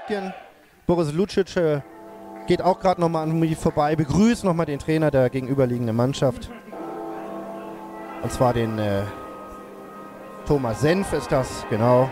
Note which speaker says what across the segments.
Speaker 1: Boris Lucic geht auch gerade nochmal an mich vorbei, begrüßt nochmal den Trainer der gegenüberliegenden Mannschaft. Und zwar den Thomas Senf ist das, genau.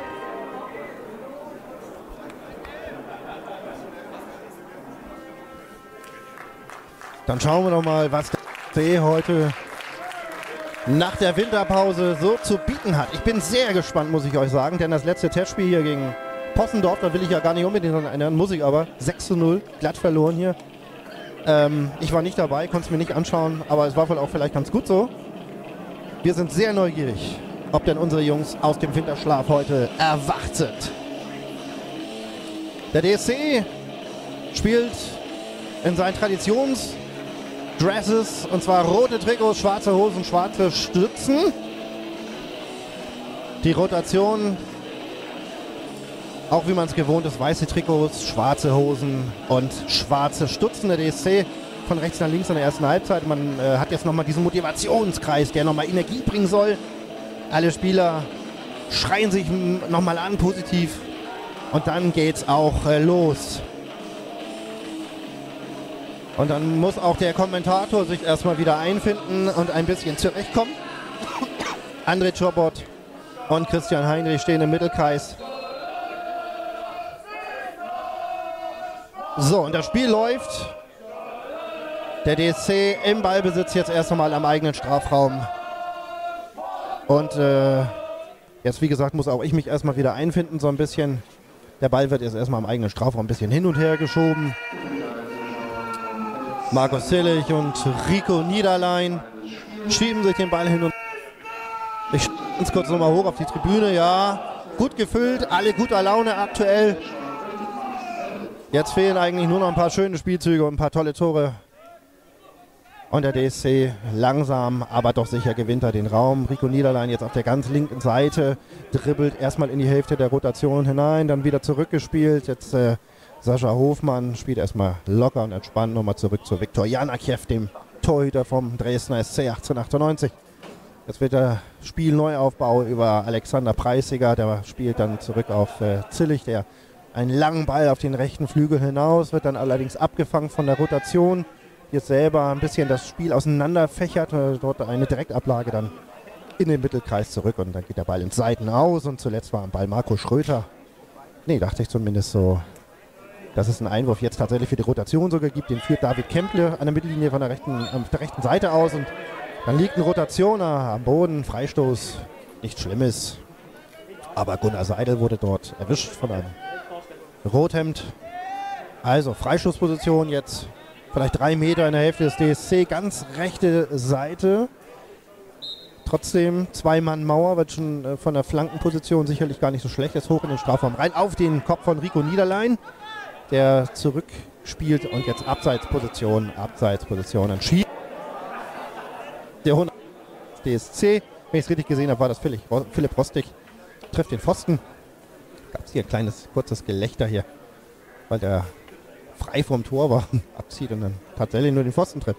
Speaker 1: Dann schauen wir noch mal, was der See heute nach der Winterpause so zu bieten hat. Ich bin sehr gespannt, muss ich euch sagen, denn das letzte Testspiel hier gegen Possendorf, da will ich ja gar nicht unbedingt daran erinnern, muss ich aber, 6:0, glatt verloren hier. Ich war nicht dabei, konnte es mir nicht anschauen, aber es war wohl auch vielleicht ganz gut so. Wir sind sehr neugierig, ob denn unsere Jungs aus dem Winterschlaf heute erwacht sind. Der DSC spielt in seinen Traditionsdresses, und zwar rote Trikots, schwarze Hosen, schwarze Stützen. Die Rotation, auch wie man es gewohnt ist, weiße Trikots, schwarze Hosen und schwarze Stutzen. Der DSC von rechts nach links in der ersten Halbzeit. Man hat jetzt nochmal diesen Motivationskreis, der nochmal Energie bringen soll. Alle Spieler schreien sich nochmal an, positiv. Und dann geht's auch los. Und dann muss auch der Kommentator sich erstmal wieder einfinden und ein bisschen zurechtkommen. André Czobot und Christian Heinrich stehen im Mittelkreis. So, und das Spiel läuft. Der DSC im Ballbesitz jetzt erst einmal am eigenen Strafraum. Und jetzt, wie gesagt, muss auch ich mich erstmal wieder einfinden, so ein bisschen. Der Ball wird jetzt erstmal am eigenen Strafraum ein bisschen hin und her geschoben. Markus Zillig und Rico Niederlein schieben sich den Ball hin und ich schaue ganz kurz nochmal hoch auf die Tribüne. Ja, gut gefüllt, alle guter Laune aktuell. Jetzt fehlen eigentlich nur noch ein paar schöne Spielzüge und ein paar tolle Tore. Und der DSC langsam, aber doch sicher gewinnt er den Raum. Rico Niederlein jetzt auf der ganz linken Seite, dribbelt erstmal in die Hälfte der Rotation hinein, dann wieder zurückgespielt. Jetzt Sascha Hofmann spielt erstmal locker und entspannt nochmal zurück zu Viktor Janakiew, dem Torhüter vom Dresdner SC 1898. Jetzt wird der Spielneuaufbau über Alexander Preisiger, der spielt dann zurück auf Zillig, der einen langen Ball auf den rechten Flügel hinaus, wird dann allerdings abgefangen von der Rotation. Jetzt selber ein bisschen das Spiel auseinanderfächert, dort eine Direktablage dann in den Mittelkreis zurück und dann geht der Ball ins Seiten aus und zuletzt war am Ball Marco Schröter. Nee, dachte ich zumindest so, dass es einen Einwurf jetzt tatsächlich für die Rotation sogar gibt. Den führt David Kemple an der Mittellinie von der rechten Seite aus und dann liegt ein Rotationer am Boden, Freistoß, nichts Schlimmes. Aber Gunnar Seidel wurde dort erwischt von einem Rothemd. Also Freistoßposition jetzt. Vielleicht 3 Meter in der Hälfte des DSC, ganz rechte Seite. Trotzdem 2-Mann-Mauer, wird schon von der Flankenposition sicherlich gar nicht so schlecht. Jetzt hoch in den Strafraum rein, auf den Kopf von Rico Niederlein, der zurückspielt und jetzt Abseitsposition, dann schießt der Hund DSC. Wenn ich es richtig gesehen habe, war das Philipp Rostig, trifft den Pfosten. Gab es hier ein kleines, kurzes Gelächter hier, weil der frei vom Tor war, abzieht und dann tatsächlich nur den Pfosten trifft.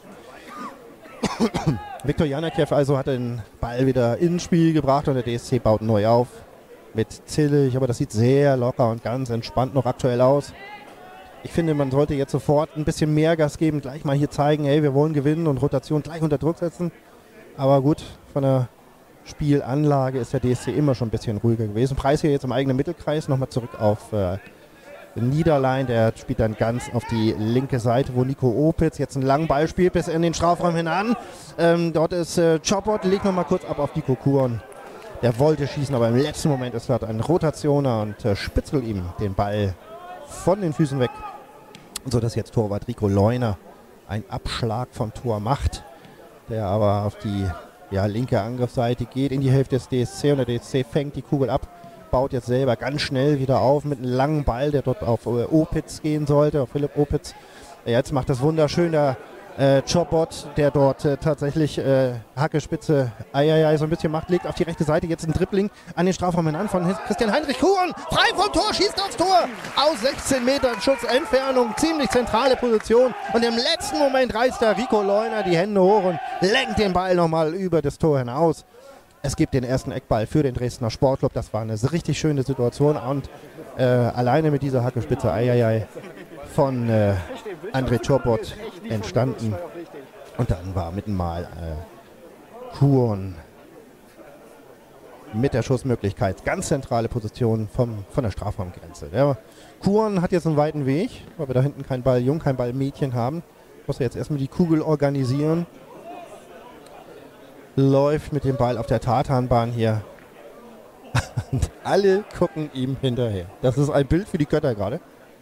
Speaker 1: Viktor Janakiew also hat den Ball wieder ins Spiel gebracht und der DSC baut neu auf mit Zillig, aber das sieht sehr locker und ganz entspannt noch aktuell aus. Ich finde, man sollte jetzt sofort ein bisschen mehr Gas geben, gleich mal hier zeigen, hey, wir wollen gewinnen und Rotation gleich unter Druck setzen. Aber gut, von der Spielanlage ist der DSC immer schon ein bisschen ruhiger gewesen. Preis hier jetzt im eigenen Mittelkreis, nochmal zurück auf Niederlein, der spielt dann ganz auf die linke Seite, wo Nico Opitz jetzt einen langen Ball spielt bis in den Strafraum hinan. Dort ist Czobot, legt nochmal kurz ab auf Nico Kuhn. Der wollte schießen, aber im letzten Moment ist dort ein Rotationer und spitzelt ihm den Ball von den Füßen weg. Sodass jetzt Torwart Rico Leuner einen Abschlag vom Tor macht, der aber auf die linke Angriffsseite geht, in die Hälfte des DSC und der DSC fängt die Kugel ab. Baut jetzt selber ganz schnell wieder auf mit einem langen Ball, der dort auf Opitz gehen sollte, auf Philipp Opitz. Jetzt macht das wunderschön der Czobot, der dort tatsächlich Hackespitze so ein bisschen macht, legt auf die rechte Seite jetzt ein Dribbling an den Strafraum hinan von Christian Heinrich Kuhn. Frei vom Tor, schießt aufs Tor. Aus 16 Metern Schussentfernung, ziemlich zentrale Position. Und im letzten Moment reißt der Rico Leuner die Hände hoch und lenkt den Ball nochmal über das Tor hinaus. Es gibt den ersten Eckball für den Dresdner Sportclub. Das war eine richtig schöne Situation. Und alleine mit dieser Hackespitze von André Czopot entstanden. Und dann war mitten mal Kuhn mit der Schussmöglichkeit. Ganz zentrale Position von der Strafraumgrenze. Der Kuhn hat jetzt einen weiten Weg, weil wir da hinten kein Balljung, kein Ballmädchen haben. Muss er jetzt erstmal die Kugel organisieren. Läuft mit dem Ball auf der Tartanbahn hier. Und alle gucken ihm hinterher. Das ist ein Bild für die Götter gerade.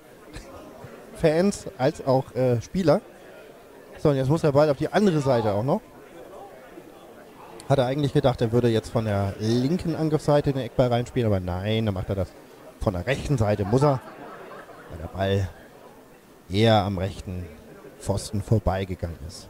Speaker 1: Fans als auch Spieler. So, und jetzt muss der Ball auf die andere Seite auch noch. Hat er eigentlich gedacht, er würde jetzt von der linken Angriffsseite den Eckball reinspielen, aber nein, dann macht er das von der rechten Seite, muss er, weil der Ball eher am rechten Pfosten vorbeigegangen ist.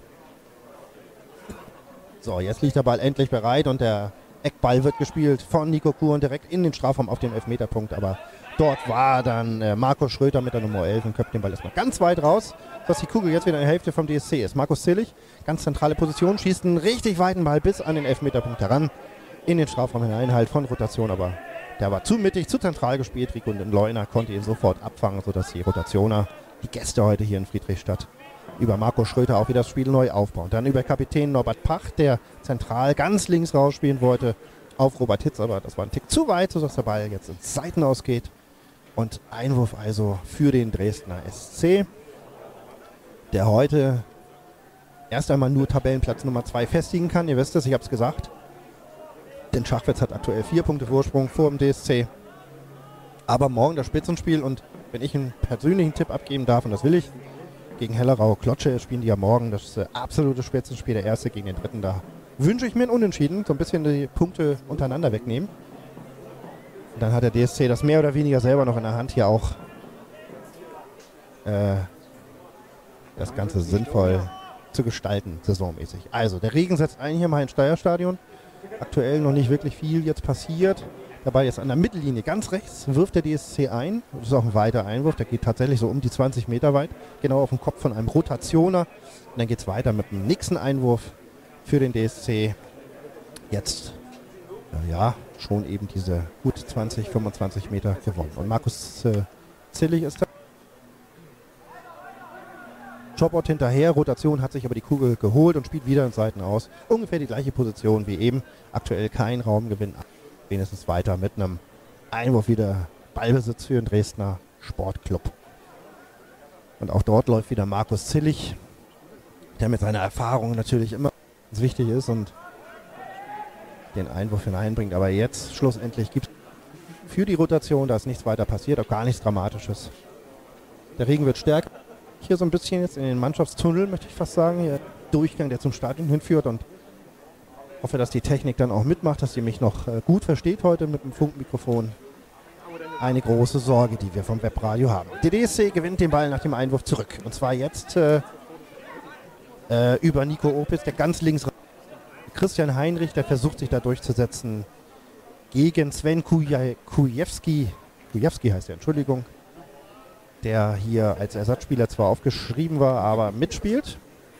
Speaker 1: So, jetzt liegt der Ball endlich bereit und der Eckball wird gespielt von Nico Kuhn direkt in den Strafraum auf den Elfmeterpunkt, aber dort war dann Markus Schröter mit der Nummer 11 und köpft den Ball erstmal ganz weit raus, dass die Kugel jetzt wieder in der Hälfte vom DSC ist. Markus Zillig, ganz zentrale Position, schießt einen richtig weiten Ball bis an den Elfmeterpunkt heran, in den Strafraum hinein, halt von Rotation, aber der war zu mittig, zu zentral gespielt. Rico Leuner konnte ihn sofort abfangen, sodass die Rotationer, die Gäste heute hier in Friedrichstadt, über Markus Schröter auch wieder das Spiel neu aufbauen. Dann über Kapitän Norbert Pach, der zentral ganz links rausspielen wollte, auf Robert Hitz, aber das war ein Tick zu weit, sodass der Ball jetzt ins Seitenaus geht. Und Einwurf also für den Dresdner SC, der heute erst einmal nur Tabellenplatz Nummer 2 festigen kann. Ihr wisst es, ich habe es gesagt. Denn Schachwitz hat aktuell 4 Punkte Vorsprung vor dem DSC. Aber morgen das Spitzenspiel und wenn ich einen persönlichen Tipp abgeben darf, und das will ich, gegen Hellerau Klotsche spielen die ja morgen das absolute Spitzenspiel, der erste gegen den dritten. Da wünsche ich mir ein Unentschieden, so ein bisschen die Punkte untereinander wegnehmen. Und dann hat der DSC das mehr oder weniger selber noch in der Hand, hier auch das Ganze sinnvoll zu gestalten, saisonmäßig. Also, der Regen setzt ein hier mal ins Steierstadion. Aktuell noch nicht wirklich viel jetzt passiert. Dabei jetzt an der Mittellinie ganz rechts wirft der DSC ein. Das ist auch ein weiter Einwurf, der geht tatsächlich so um die 20 Meter weit. Genau auf den Kopf von einem Rotationer. Und dann geht es weiter mit dem nächsten Einwurf für den DSC. Jetzt, ja, schon eben diese gut 20, 25 Meter gewonnen. Und Markus Zillig ist da. Czopot hinterher, Rotation, hat sich aber die Kugel geholt und spielt wieder in Seiten aus. Ungefähr die gleiche Position wie eben. Aktuell kein Raumgewinn. Wenigstens weiter mit einem Einwurf wieder Ballbesitz für den Dresdner Sportclub. Und auch dort läuft wieder Markus Zillig, der mit seiner Erfahrung natürlich immer ganz wichtig ist und den Einwurf hineinbringt. Aber jetzt schlussendlich gibt es für die Rotation, da ist nichts weiter passiert, auch gar nichts Dramatisches. Der Regen wird stärker. Hier so ein bisschen jetzt in den Mannschaftstunnel, möchte ich fast sagen. Hier Durchgang, der zum Stadion hinführt, und hoffe, dass die Technik dann auch mitmacht, dass ihr mich noch gut versteht heute mit dem Funkmikrofon. Eine große Sorge, die wir vom Webradio haben. Der DSC gewinnt den Ball nach dem Einwurf zurück. Und zwar jetzt über Nico Opitz, der ganz links. Christian Heinrich, der versucht sich da durchzusetzen gegen Sven Kujewski. Kujewski heißt er, Entschuldigung. Der hier als Ersatzspieler zwar aufgeschrieben war, aber mitspielt.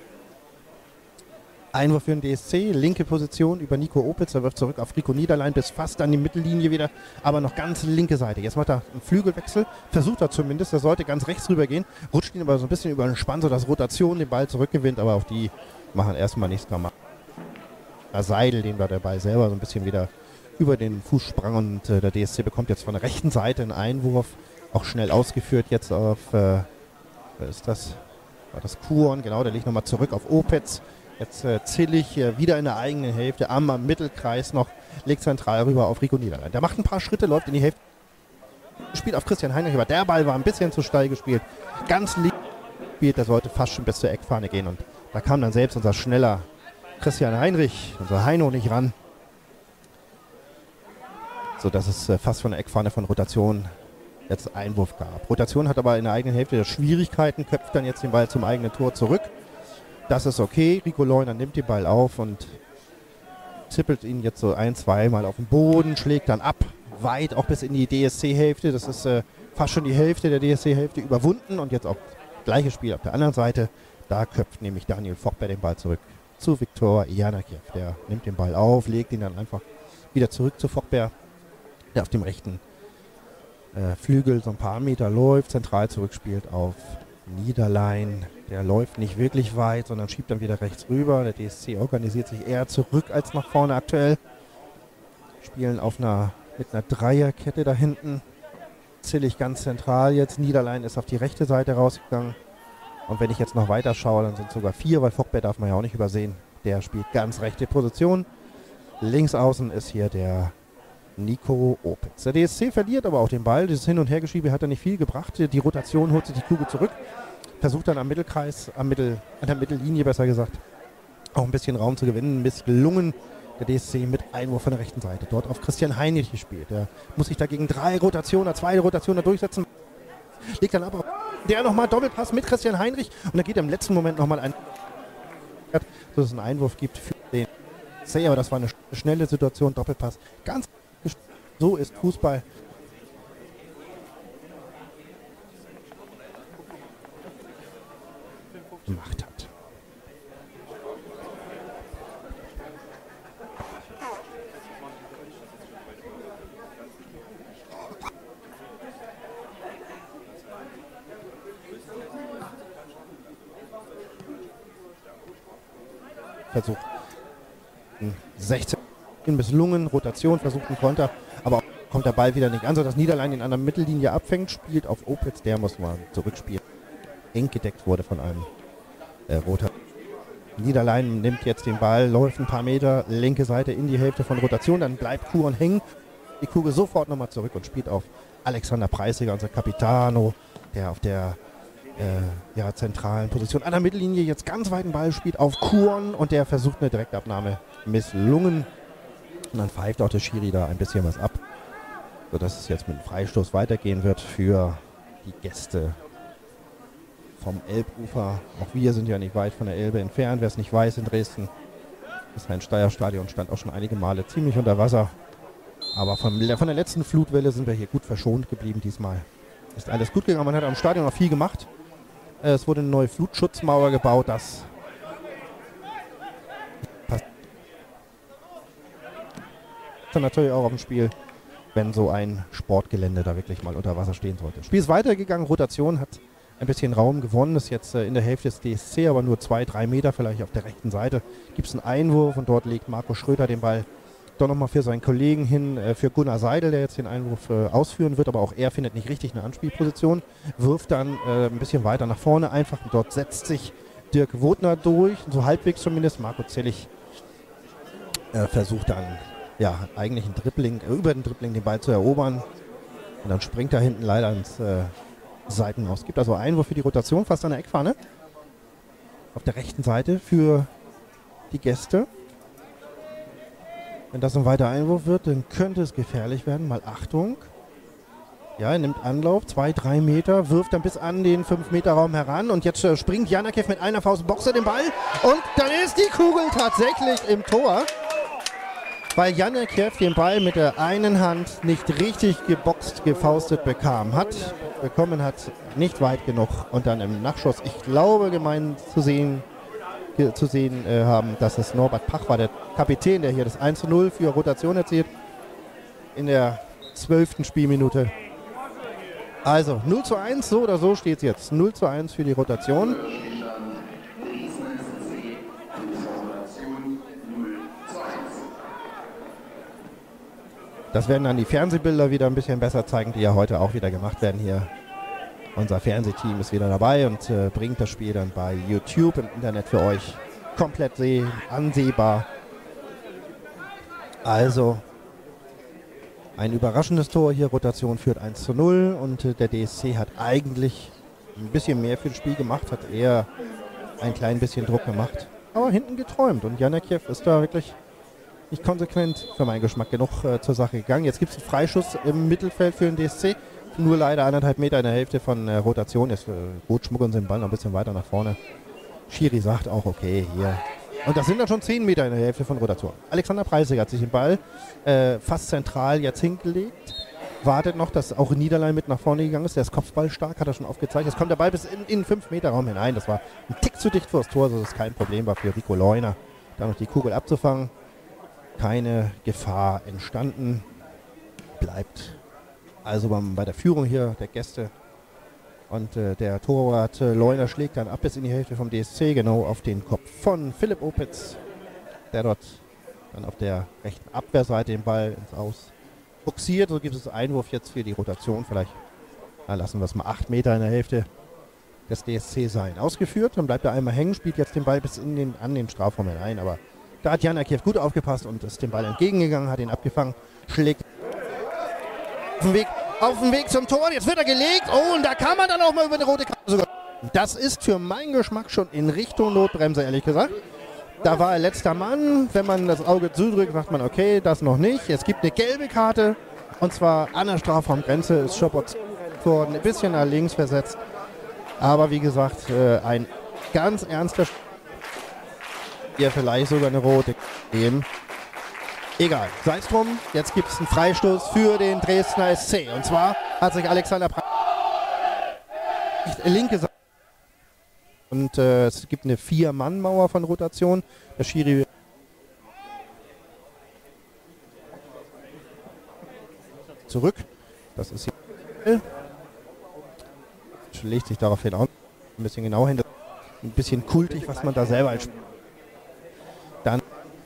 Speaker 1: Einwurf für den DSC, linke Position über Nico Opitz, er wirft zurück auf Rico Niederlein bis fast an die Mittellinie wieder, aber noch ganz linke Seite. Jetzt macht er einen Flügelwechsel, versucht er zumindest, er sollte ganz rechts rüber gehen, rutscht ihn aber so ein bisschen über den Spann, sodass Rotation den Ball zurückgewinnt, aber auf die machen erstmal nichts dran. Seidel, den war der Ball selber so ein bisschen wieder über den Fuß sprang, und der DSC bekommt jetzt von der rechten Seite einen Einwurf, auch schnell ausgeführt jetzt auf, wer ist das? War das Kuhn, genau, der liegt nochmal zurück auf Opitz. Jetzt Zillig wieder in der eigenen Hälfte, am Mittelkreis noch, legt zentral rüber auf Rico Niederlein. Der macht ein paar Schritte, läuft in die Hälfte, spielt auf Christian Heinrich, aber der Ball war ein bisschen zu steil gespielt. Ganz links gespielt, der sollte fast schon bis zur Eckfahne gehen, und da kam dann selbst unser schneller Christian Heinrich, unser Heino, nicht ran. Sodass es fast von der Eckfahne von Rotation jetzt Einwurf gab. Rotation hat aber in der eigenen Hälfte Schwierigkeiten, köpft dann jetzt den Ball zum eigenen Tor zurück. Das ist okay. Rico Leuner nimmt den Ball auf und zippelt ihn jetzt so ein-, zweimal auf den Boden, schlägt dann ab, weit auch bis in die DSC-Hälfte. Das ist fast schon die Hälfte der DSC-Hälfte überwunden, und jetzt auch gleiches Spiel auf der anderen Seite. Da köpft nämlich Daniel Fochberg den Ball zurück zu Viktor Janakiew. Der nimmt den Ball auf, legt ihn dann einfach Wieder zurück zu Fockberg, der auf dem rechten Flügel so ein paar Meter läuft, zentral zurückspielt auf Niederlein. Der läuft nicht wirklich weit, sondern schiebt dann wieder rechts rüber. Der DSC organisiert sich eher zurück als nach vorne aktuell. Spielen mit einer Dreierkette da hinten. Zillig ganz zentral jetzt. Niederlein ist auf die rechte Seite rausgegangen. Und wenn ich jetzt noch weiter schaue, dann sind es sogar 4, weil Fockberg darf man ja auch nicht übersehen. Der spielt ganz rechte Position. Links außen ist hier der Nico Opitz. Der DSC verliert aber auch den Ball. Dieses Hin- und Hergeschiebe hat er nicht viel gebracht. Die Rotation holt sich die Kugel zurück. Versucht dann am Mittelkreis, an der Mittellinie besser gesagt, auch ein bisschen Raum zu gewinnen. Misslungen. Der DSC mit Einwurf von der rechten Seite. Dort auf Christian Heinrich gespielt. Der muss sich dagegen 2 Rotationen durchsetzen. Legt dann aber der nochmal Doppelpass mit Christian Heinrich. Und dann geht er im letzten Moment nochmal ein, dass es einen Einwurf gibt für den DSC. Aber das war eine schnelle Situation. Doppelpass. Ganz so ist Fußball. Gemacht hat. Versucht 16 misslungen, Rotation, versucht einen Konter, aber auch kommt der Ball wieder nicht an, sodass Niederlein ihn an der Mittellinie abfängt, spielt auf Opitz, der muss mal zurückspielen. Eng gedeckt wurde von einem Roter. Niederlein nimmt jetzt den Ball, läuft ein paar Meter, linke Seite in die Hälfte von Rotation, dann bleibt Kuhn hängen, die Kugel sofort nochmal zurück und spielt auf Alexander Preisiger, unser Capitano, der auf der zentralen Position an der Mittellinie jetzt ganz weiten Ball spielt auf Kuhn und der versucht eine Direktabnahme, misslungen. Und dann pfeift auch der Schiri da ein bisschen was ab, sodass es jetzt mit dem Freistoß weitergehen wird für die Gäste vom Elbufer. Auch wir sind ja nicht weit von der Elbe entfernt. Wer es nicht weiß, in Dresden, das Rhein-Steyr-Stadion stand auch schon einige Male ziemlich unter Wasser. Aber von der letzten Flutwelle sind wir hier gut verschont geblieben diesmal. Ist alles gut gegangen. Man hat am Stadion noch viel gemacht. Es wurde eine neue Flutschutzmauer gebaut. Das passt dann natürlich auch auf dem Spiel, wenn so ein Sportgelände da wirklich mal unter Wasser stehen sollte. Das Spiel ist weitergegangen. Rotation hat ein bisschen Raum gewonnen. Ist jetzt in der Hälfte des DSC, aber nur 2-3 Meter vielleicht auf der rechten Seite. Gibt es einen Einwurf und dort legt Marco Schröter den Ball doch nochmal für seinen Kollegen hin, für Gunnar Seidel, der jetzt den Einwurf ausführen wird, aber auch er findet nicht richtig eine Anspielposition, wirft dann ein bisschen weiter nach vorne einfach und dort setzt sich Dirk Wodner durch, so halbwegs zumindest. Marco Zellig versucht dann eigentlich über den Dribbling den Ball zu erobern und dann springt er hinten leider ins Seitenhaus. Es gibt also Einwurf für die Rotation, fast an der Eckfahne. Auf der rechten Seite für die Gäste. Wenn das ein weiterer Einwurf wird, dann könnte es gefährlich werden. Mal Achtung. Ja, er nimmt Anlauf, 2-3 Meter, wirft dann bis an den 5-Meter-Raum heran. Und jetzt springt Janakev mit einer Faust, boxt den Ball. Und dann ist die Kugel tatsächlich im Tor. Weil Janakev den Ball mit der einen Hand nicht richtig gefaustet bekommen hat, nicht weit genug. Und dann im Nachschuss, ich glaube, gemeint zu sehen haben, dass es Norbert Pach war, der Kapitän, der hier das 1:0 für Rotation erzielt in der 12. Spielminute. Also 0:1, so oder so steht es jetzt. 0:1 für die Rotation. Das werden dann die Fernsehbilder wieder ein bisschen besser zeigen, die ja heute auch wieder gemacht werden hier. Unser Fernsehteam ist wieder dabei und bringt das Spiel dann bei YouTube im Internet für euch komplett ansehbar. Also ein überraschendes Tor hier, Rotation führt 1:0 und der DSC hat eigentlich ein bisschen mehr für das Spiel gemacht, hat eher ein klein bisschen Druck gemacht, aber hinten geträumt und Janakev ist da wirklich nicht konsequent für meinen Geschmack genug zur Sache gegangen. Jetzt gibt es einen Freischuss im Mittelfeld für den DSC. Nur leider 1,5 Meter in der Hälfte von Rotation. Jetzt gut schmuggeln sie den Ball noch ein bisschen weiter nach vorne. Schiri sagt auch, okay, hier. Und das sind dann schon 10 Meter in der Hälfte von Rotation. Alexander Preisiger hat sich den Ball fast zentral jetzt hingelegt. Wartet noch, dass auch Niederlein mit nach vorne gegangen ist. Der ist kopfballstark, hat er schon aufgezeigt. Jetzt kommt der Ball bis in den 5-Meter-Raum hinein. Das war ein Tick zu dicht vor das Tor, sodass es kein Problem war für Rico Leuner, da noch die Kugel abzufangen. keine Gefahr entstanden. Bleibt also bei der Führung hier der Gäste. Und der Torwart Leuner schlägt dann ab bis in die Hälfte vom DSC, genau auf den Kopf von Philipp Opitz, der dort dann auf der rechten Abwehrseite den Ball ins Aus buxiert. So gibt es Einwurf jetzt für die Rotation. Vielleicht lassen wir es mal 8 Meter in der Hälfte des DSC sein. Ausgeführt, dann bleibt er einmal hängen, spielt jetzt den Ball bis an den Strafraum hinein. Aber da hat Janakiew gut aufgepasst und ist dem Ball entgegengegangen, hat ihn abgefangen, schlägt auf dem Weg zum Tor. Jetzt wird er gelegt. Oh, und da kann man dann auch mal über eine rote Karte sogar. Das ist für meinen Geschmack schon in Richtung Notbremse, ehrlich gesagt. Da war er letzter Mann. Wenn man das Auge zudrückt, sagt man, okay, das noch nicht. Es gibt eine gelbe Karte. Und zwar an der Strafraumgrenze ist Chopot worden, ein bisschen nach links versetzt. Aber wie gesagt, ein ganz ernster hier vielleicht sogar eine rote geben. Egal, sei es drum. Jetzt gibt es einen Freistoß für den Dresdner SC. Und zwar hat sich Alexander linke Seite. Und es gibt eine 4-Mann-Mauer von Rotation. Der Schiri zurück. Das ist hier. Legt sich daraufhin auch ein bisschen genau hin. Ein bisschen kultig, was man da selber als dann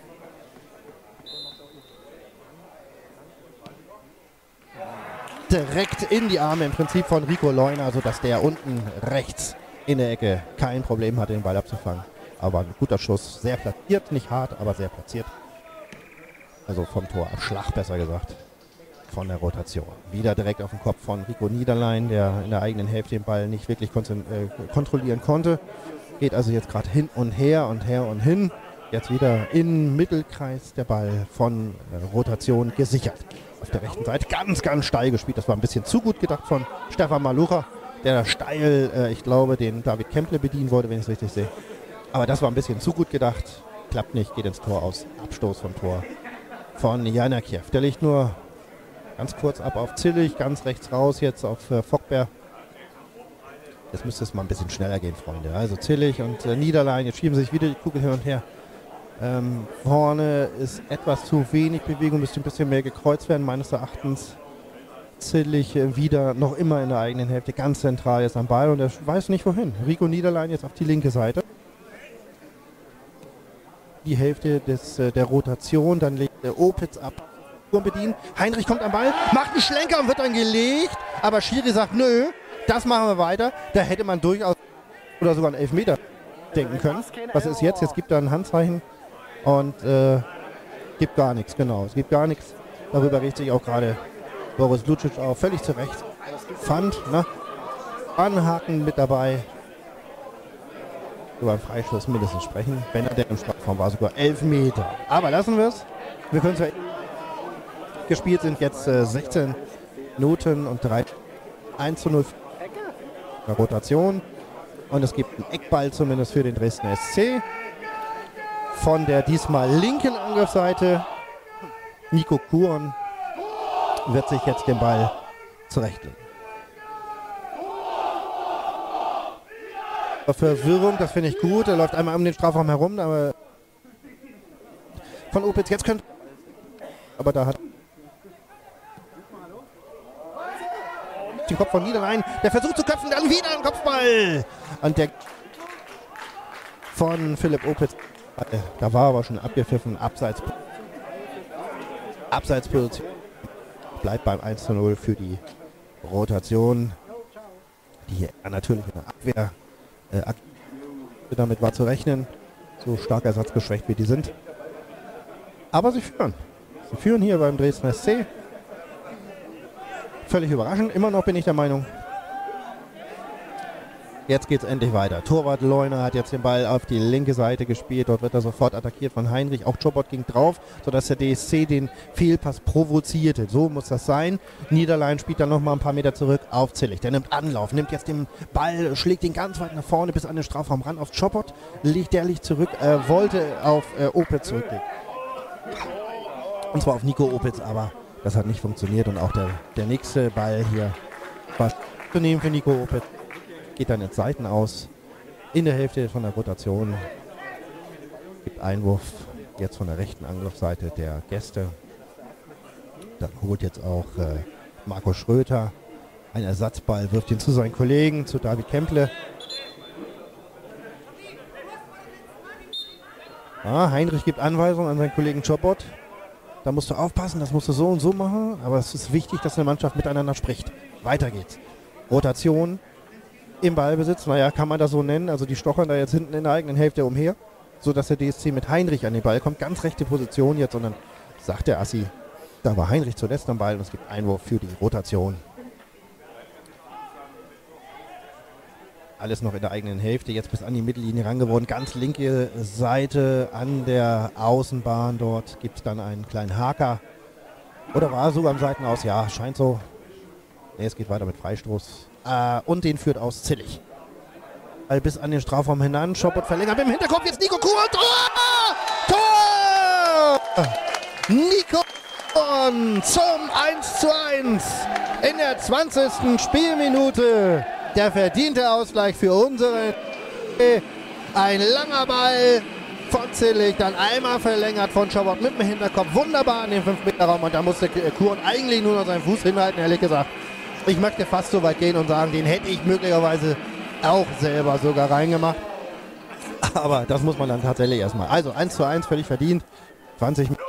Speaker 1: direkt in die Arme im Prinzip von Rico Leuner, sodass der unten rechts in der Ecke kein Problem hatte, den Ball abzufangen. Aber ein guter Schuss, sehr platziert, nicht hart, aber sehr platziert. Also vom Torabschlag besser gesagt, von der Rotation. Wieder direkt auf den Kopf von Rico Niederlein, der in der eigenen Hälfte den Ball nicht wirklich kontrollieren konnte. Geht also jetzt gerade hin und her und her und hin. Jetzt wieder im Mittelkreis der Ball von Rotation gesichert. Auf der rechten Seite ganz, ganz steil gespielt. Das war ein bisschen zu gut gedacht von Stefan Malucha, der da steil, ich glaube, den David Kemple bedienen wollte, wenn ich es richtig sehe. Aber das war ein bisschen zu gut gedacht. Klappt nicht, geht ins Tor aus. Abstoß vom Tor von Janakiew. Der legt nur ganz kurz ab auf Zillig, ganz rechts raus jetzt auf Fockberg. Jetzt müsste es mal ein bisschen schneller gehen, Freunde. Also Zillig und Niederlein, jetzt schieben sich wieder die Kugel hin und her. Vorne ist etwas zu wenig Bewegung, müsste ein bisschen mehr gekreuzt werden, meines Erachtens. Zillig wieder noch immer in der eigenen Hälfte, ganz zentral jetzt am Ball und er weiß nicht wohin. Rico Niederlein jetzt auf die linke Seite. Die Hälfte der Rotation, dann legt der Opitz ab. Bedienen. Heinrich kommt am Ball, macht einen Schlenker und wird dann gelegt, aber Schiri sagt, nö, das machen wir weiter. Da hätte man durchaus oder sogar einen Elfmeter denken können. Was ist jetzt? Jetzt gibt er ein Handzeichen und gibt gar nichts, genau. Es gibt gar nichts. Darüber regt sich auch gerade Boris Lucic auf, völlig zu Recht. Fand, ne? Anhaken mit dabei. Über einen Freischuss mindestens sprechen. Wenn er denn im Strafraum war, sogar 11 Meter. Aber lassen wir es. Wir können es gespielt sind jetzt 16 Minuten und 1:0 Rotation. Und es gibt einen Eckball zumindest für den Dresdner SC. Von der diesmal linken Angriffsseite. Nico Kuhn wird sich jetzt den Ball zurechtlegen. Verwirrung, das finde ich gut. Er läuft einmal um den Strafraum herum, aber von Opitz jetzt könnte. Aber da hat den Kopf von Niederlein, der versucht zu köpfen, dann wieder ein Kopfball. Und der von Philipp Opitz, da war aber schon abgepfiffen, Abseitsposition. Bleibt beim 1:0 für die Rotation, die hier natürlich in der Abwehr damit war zu rechnen, so stark ersatzgeschwächt wie die sind. Aber sie führen. Sie führen hier beim Dresdner SC. Völlig überraschend, immer noch bin ich der Meinung. Jetzt geht es endlich weiter. Torwart Leuner hat jetzt den Ball auf die linke Seite gespielt. Dort wird er sofort attackiert von Heinrich. Auch Chopot ging drauf, sodass der DSC den Fehlpass provozierte. So muss das sein. Niederlein spielt dann noch mal ein paar Meter zurück auf Zillig. Der nimmt Anlauf, nimmt jetzt den Ball, schlägt ihn ganz weit nach vorne bis an den Strafraum ran auf Chopot. Der liegt zurück, wollte auf Opitz zurücklegen. Und zwar auf Nico Opitz, aber das hat nicht funktioniert. Und auch der nächste Ball hier war zu nehmen für Nico Opitz. Geht dann ins Seiten aus. In der Hälfte von der Rotation gibt Einwurf Jetzt von der rechten Angriffsseite der Gäste. Dann holt jetzt auch Marco Schröter einen Ersatzball, wirft ihn zu seinen Kollegen, zu David Kemple. Heinrich gibt Anweisungen an seinen Kollegen Chobot. Da musst du aufpassen, das musst du so und so machen. Aber es ist wichtig, dass eine Mannschaft miteinander spricht. Weiter geht's. Rotation im Ballbesitz, naja, kann man das so nennen. Also die stochern da jetzt hinten in der eigenen Hälfte umher, sodass der DSC mit Heinrich an den Ball kommt. Ganz rechte Position jetzt. Und dann sagt der Assi, da war Heinrich zuletzt am Ball und es gibt Einwurf für die Rotation. Alles noch in der eigenen Hälfte, jetzt bis an die Mittellinie rangeworden. Ganz linke Seite an der Außenbahn, dort gibt es dann einen kleinen Haker. Oder war sogar am Seitenaus? Ja, scheint so. Nee, es geht weiter mit Freistoß. Und den führt aus Zillig. Bis an den Strafraum hinan. Chobot verlängert im Hinterkopf. Jetzt Nico Kuhn. Tor! Tor! Nico Kuhn zum 1:1 in der 20. Spielminute. Der verdiente Ausgleich für unsere. Ein langer Ball von Zillig, dann einmal verlängert von Chobot mit dem Hinterkopf. Wunderbar in den 5-Meter-Raum und da musste Kuhn eigentlich nur noch seinen Fuß hinhalten, ehrlich gesagt. Ich möchte fast so weit gehen und sagen, den hätte ich möglicherweise auch selber sogar reingemacht. Aber das muss man dann tatsächlich erstmal. Also 1:1 völlig verdient. 20 Minuten.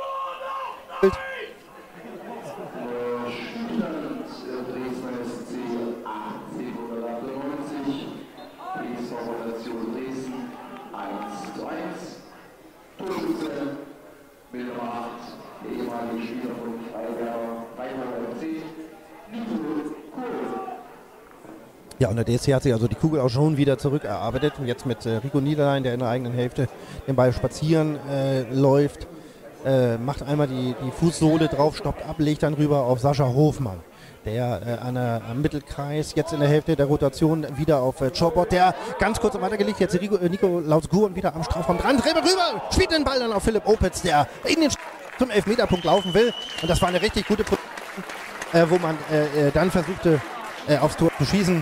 Speaker 1: Ja, und der DSC hat sich also die Kugel auch schon wieder zurückerarbeitet. Und jetzt mit Rico Niederlein, der in der eigenen Hälfte den Ball spazieren läuft, macht einmal die Fußsohle drauf, stoppt ab, legt dann rüber auf Sascha Hofmann, der am Mittelkreis jetzt in der Hälfte der Rotation wieder auf Chobot, der ganz kurz weitergelegt, jetzt Nico Lautzguren wieder am Strafraum dran, drüber, spielt den Ball dann auf Philipp Opitz, der in den zum Elfmeterpunkt laufen will. Und das war eine richtig gute Position, wo man dann versuchte, aufs Tor zu schießen.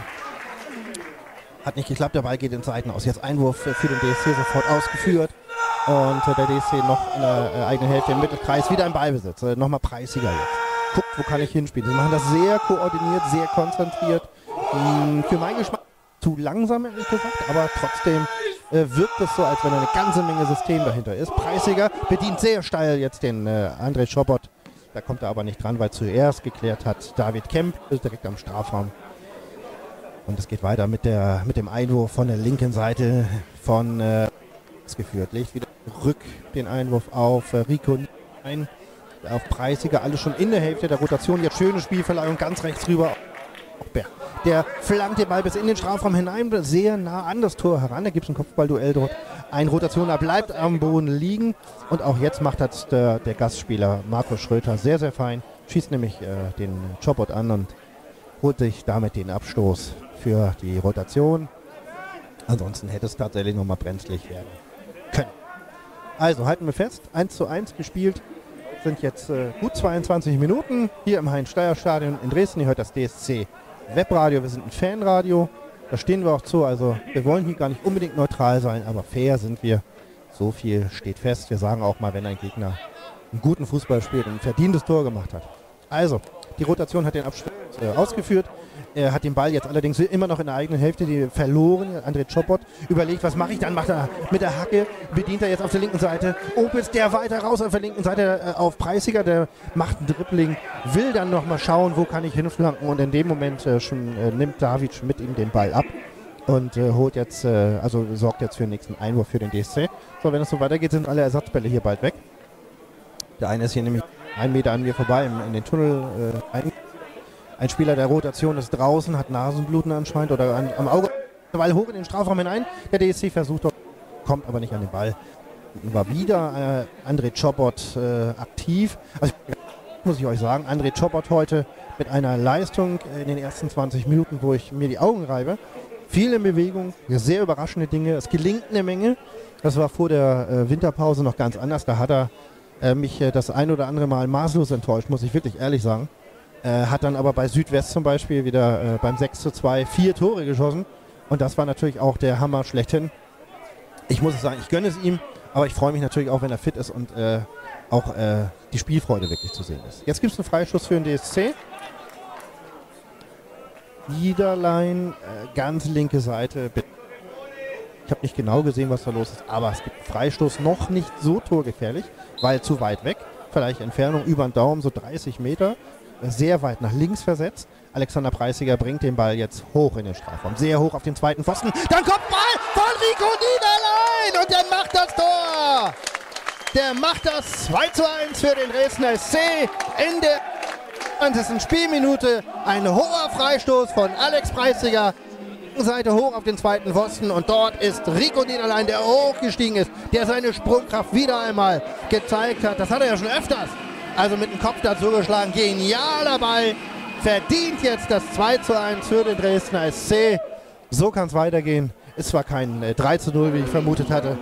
Speaker 1: Hat nicht geklappt, der Ball geht ins Seitenaus. Jetzt Einwurf für den DSC sofort ausgeführt. Und der DSC noch in der eigenen Hälfte im Mittelkreis wieder im Ballbesitz. Nochmal Preisiger jetzt. Guckt, wo kann ich hinspielen. Sie machen das sehr koordiniert, sehr konzentriert. Für meinen Geschmack zu langsam, ehrlich gesagt, aber trotzdem wirkt es so, als wenn eine ganze Menge System dahinter ist. Preisiger bedient sehr steil jetzt den André Chobot. Da kommt er aber nicht dran, weil zuerst geklärt hat David Kemp, direkt am Strafraum. Und es geht weiter mit dem Einwurf von der linken Seite von geführt. Legt wieder zurück den Einwurf auf Rico ein, auf Preisiger, alles schon in der Hälfte der Rotation. Jetzt schöne Spielverleihung ganz rechts rüber. Der flankt den Ball bis in den Strafraum hinein, sehr nah an das Tor heran. Da gibt es ein Kopfballduell dort. Ein Rotationer bleibt am Boden liegen. Und auch jetzt macht das der Gastspieler Marco Schröter sehr, sehr fein. Schießt nämlich den Chobot an und holt sich damit den Abstoß für die Rotation. Ansonsten hätte es tatsächlich nochmal brenzlig werden können. Also halten wir fest, 1:1 gespielt. Sind jetzt gut 22 Minuten hier im Heinz-Steier-Stadion in Dresden. Ihr hört das DSC Webradio, wir sind ein Fanradio. Da stehen wir auch zu, also wir wollen hier gar nicht unbedingt neutral sein, aber fair sind wir. So viel steht fest. Wir sagen auch mal, wenn ein Gegner einen guten Fußball spielt und ein verdientes Tor gemacht hat. Also, die Rotation hat den Abschluss ausgeführt. Er hat den Ball jetzt allerdings immer noch in der eigenen Hälfte verloren. André Chobot überlegt, was mache ich dann? Macht er mit der Hacke, bedient er jetzt auf der linken Seite. Opitz, der weiter raus auf der linken Seite auf Preisiger, der macht einen Dribbling, will dann nochmal schauen, wo kann ich hinflanken. Und in dem Moment nimmt David mit ihm den Ball ab und holt jetzt, also sorgt jetzt für den nächsten Einwurf für den DSC. So, wenn es so weitergeht, sind alle Ersatzbälle hier bald weg. Der eine ist hier nämlich 1 Meter an mir vorbei in den Tunnel ein Spieler der Rotation ist draußen, hat Nasenbluten anscheinend oder am Auge. Der Ball hoch in den Strafraum hinein. Der DSC versucht dort, kommt aber nicht an den Ball. War wieder André Chobot aktiv. Also muss ich euch sagen, André Chobot heute mit einer Leistung in den ersten 20 Minuten, wo ich mir die Augen reibe. Viel in Bewegung, sehr überraschende Dinge. Es gelingt eine Menge. Das war vor der Winterpause noch ganz anders. Da hat er mich das ein oder andere Mal maßlos enttäuscht, muss ich wirklich ehrlich sagen. Hat dann aber bei Südwest zum Beispiel wieder beim 6:2 4 Tore geschossen. Und das war natürlich auch der Hammer schlechthin. Ich muss sagen, ich gönne es ihm. Aber ich freue mich natürlich auch, wenn er fit ist und auch die Spielfreude wirklich zu sehen ist. Jetzt gibt es einen Freischuss für den DSC. Niederlein, ganz linke Seite. Ich habe nicht genau gesehen, was da los ist, aber es gibt einen Freistoß, noch nicht so torgefährlich, weil zu weit weg. Vielleicht Entfernung über den Daumen, so 30 Meter. Sehr weit nach links versetzt. Alexander Preisiger bringt den Ball jetzt hoch in den Strafraum. Sehr hoch auf den zweiten Pfosten. Dann kommt Ball von Rico Niederlein und der macht das Tor. Der macht das 2:1 für den Dresdner SC in der 20. Spielminute. Ein hoher Freistoß von Alex Preisiger. Seite hoch auf den zweiten Pfosten und dort ist Rico Niederlein, der hochgestiegen ist, der seine Sprungkraft wieder einmal gezeigt hat. Das hat er ja schon öfters. Also mit dem Kopf dazu geschlagen. Genialer Ball. Verdient jetzt das 2:1 für den Dresdner SC. So kann es weitergehen. Ist zwar kein 3:0, wie ich vermutet hatte.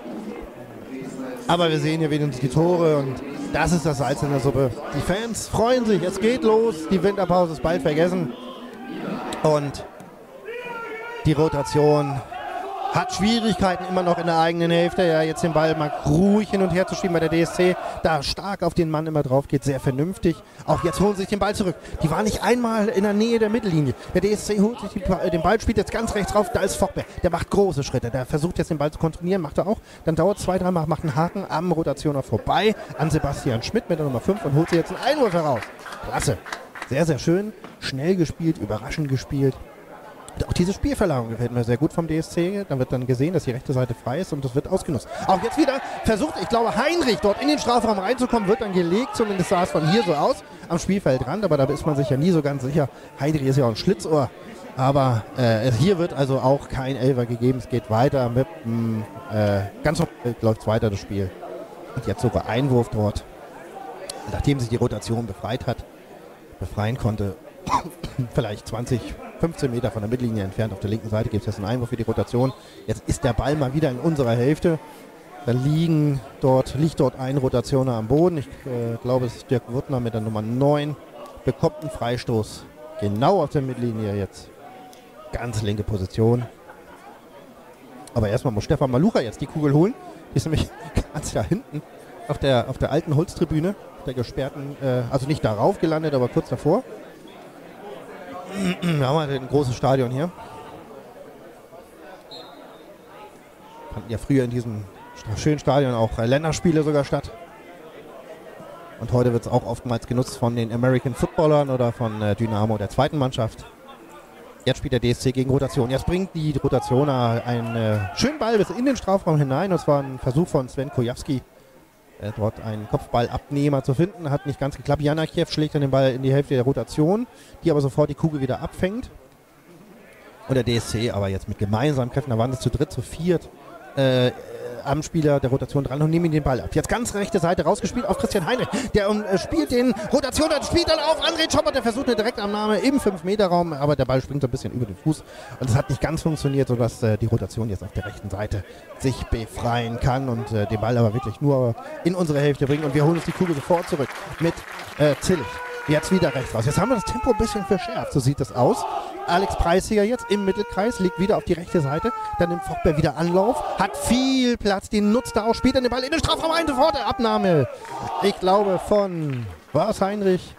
Speaker 1: Aber wir sehen hier wenigstens die Tore und das ist das Salz in der Suppe. Die Fans freuen sich, es geht los. Die Winterpause ist bald vergessen. Und die Rotation hat Schwierigkeiten immer noch in der eigenen Hälfte. Ja, jetzt den Ball mal ruhig hin und her zu schieben, bei der DSC da stark auf den Mann immer drauf geht, sehr vernünftig. Auch jetzt holen sie sich den Ball zurück. Die waren nicht einmal in der Nähe der Mittellinie. Der DSC holt sich den Ball, spielt jetzt ganz rechts drauf. Da ist Fockberg. Der macht große Schritte. Der versucht jetzt den Ball zu kontrollieren, macht er auch. Dann dauert es 2-3 Mal, macht einen Haken am Rotationer vorbei an Sebastian Schmidt mit der Nummer 5 und holt sich jetzt einen Einwurf heraus. Klasse. Sehr, sehr schön. Schnell gespielt, überraschend gespielt. Auch diese Spielverlagerung gefällt mir sehr gut vom DSC. Da wird dann gesehen, dass die rechte Seite frei ist und das wird ausgenutzt. Auch jetzt wieder versucht, ich glaube, Heinrich dort in den Strafraum reinzukommen, wird dann gelegt. Zumindest sah es von hier so aus, am Spielfeldrand. Aber da ist man sich ja nie so ganz sicher. Heinrich ist ja auch ein Schlitzohr. Aber hier wird also auch kein Elfer gegeben. Es geht weiter mit ganz normal läuft weiter das Spiel. Und jetzt sogar Einwurf dort. Nachdem sich die Rotation befreien konnte, vielleicht 15 Meter von der Mittellinie entfernt auf der linken Seite gibt es jetzt einen Einwurf für die Rotation. Jetzt ist der Ball mal wieder in unserer Hälfte. Da liegt dort ein Rotationer am Boden. Ich glaube, es ist Dirk Wurtner mit der Nummer 9. Bekommt einen Freistoß genau auf der Mittellinie jetzt. Ganz linke Position. Aber erstmal muss Stefan Malucha jetzt die Kugel holen. Die ist nämlich ganz da hinten auf der alten Holztribüne, der gesperrten, also nicht darauf gelandet, aber kurz davor. Wir haben ein großes Stadion hier. Fanden ja früher in diesem schönen Stadion auch Länderspiele sogar statt. Und heute wird es auch oftmals genutzt von den American Footballern oder von Dynamo der zweiten Mannschaft. Jetzt spielt der DSC gegen Rotation. Jetzt bringt die Rotationer einen schönen Ball bis in den Strafraum hinein. Das war ein Versuch von Sven Kojawski, dort einen Kopfballabnehmer zu finden. Hat nicht ganz geklappt. Janakiew schlägt dann den Ball in die Hälfte der Rotation, die aber sofort die Kugel wieder abfängt. Und der DSC aber jetzt mit gemeinsamen Kräften, da waren es zu dritt, zu viert, am Spieler der Rotation dran und nehmen ihn den Ball ab. Jetzt ganz rechte Seite rausgespielt auf Christian Heinrich. Der spielt den Rotation, spielt dann auf André Schoppert, der versucht eine Direktannahme im 5-Meter-Raum, aber der Ball springt so ein bisschen über den Fuß und es hat nicht ganz funktioniert, sodass die Rotation jetzt auf der rechten Seite sich befreien kann und den Ball aber wirklich nur in unsere Hälfte bringen und wir holen uns die Kugel sofort zurück mit Zillig. Jetzt wieder rechts raus. Jetzt haben wir das Tempo ein bisschen verschärft, so sieht das aus. Alex Preisiger jetzt im Mittelkreis, legt wieder auf die rechte Seite, dann nimmt Fockberg wieder Anlauf, hat viel Platz, den nutzt er auch, spielt dann den Ball in den Strafraum ein, sofort der Abnahme. Ich glaube war es Heinrich?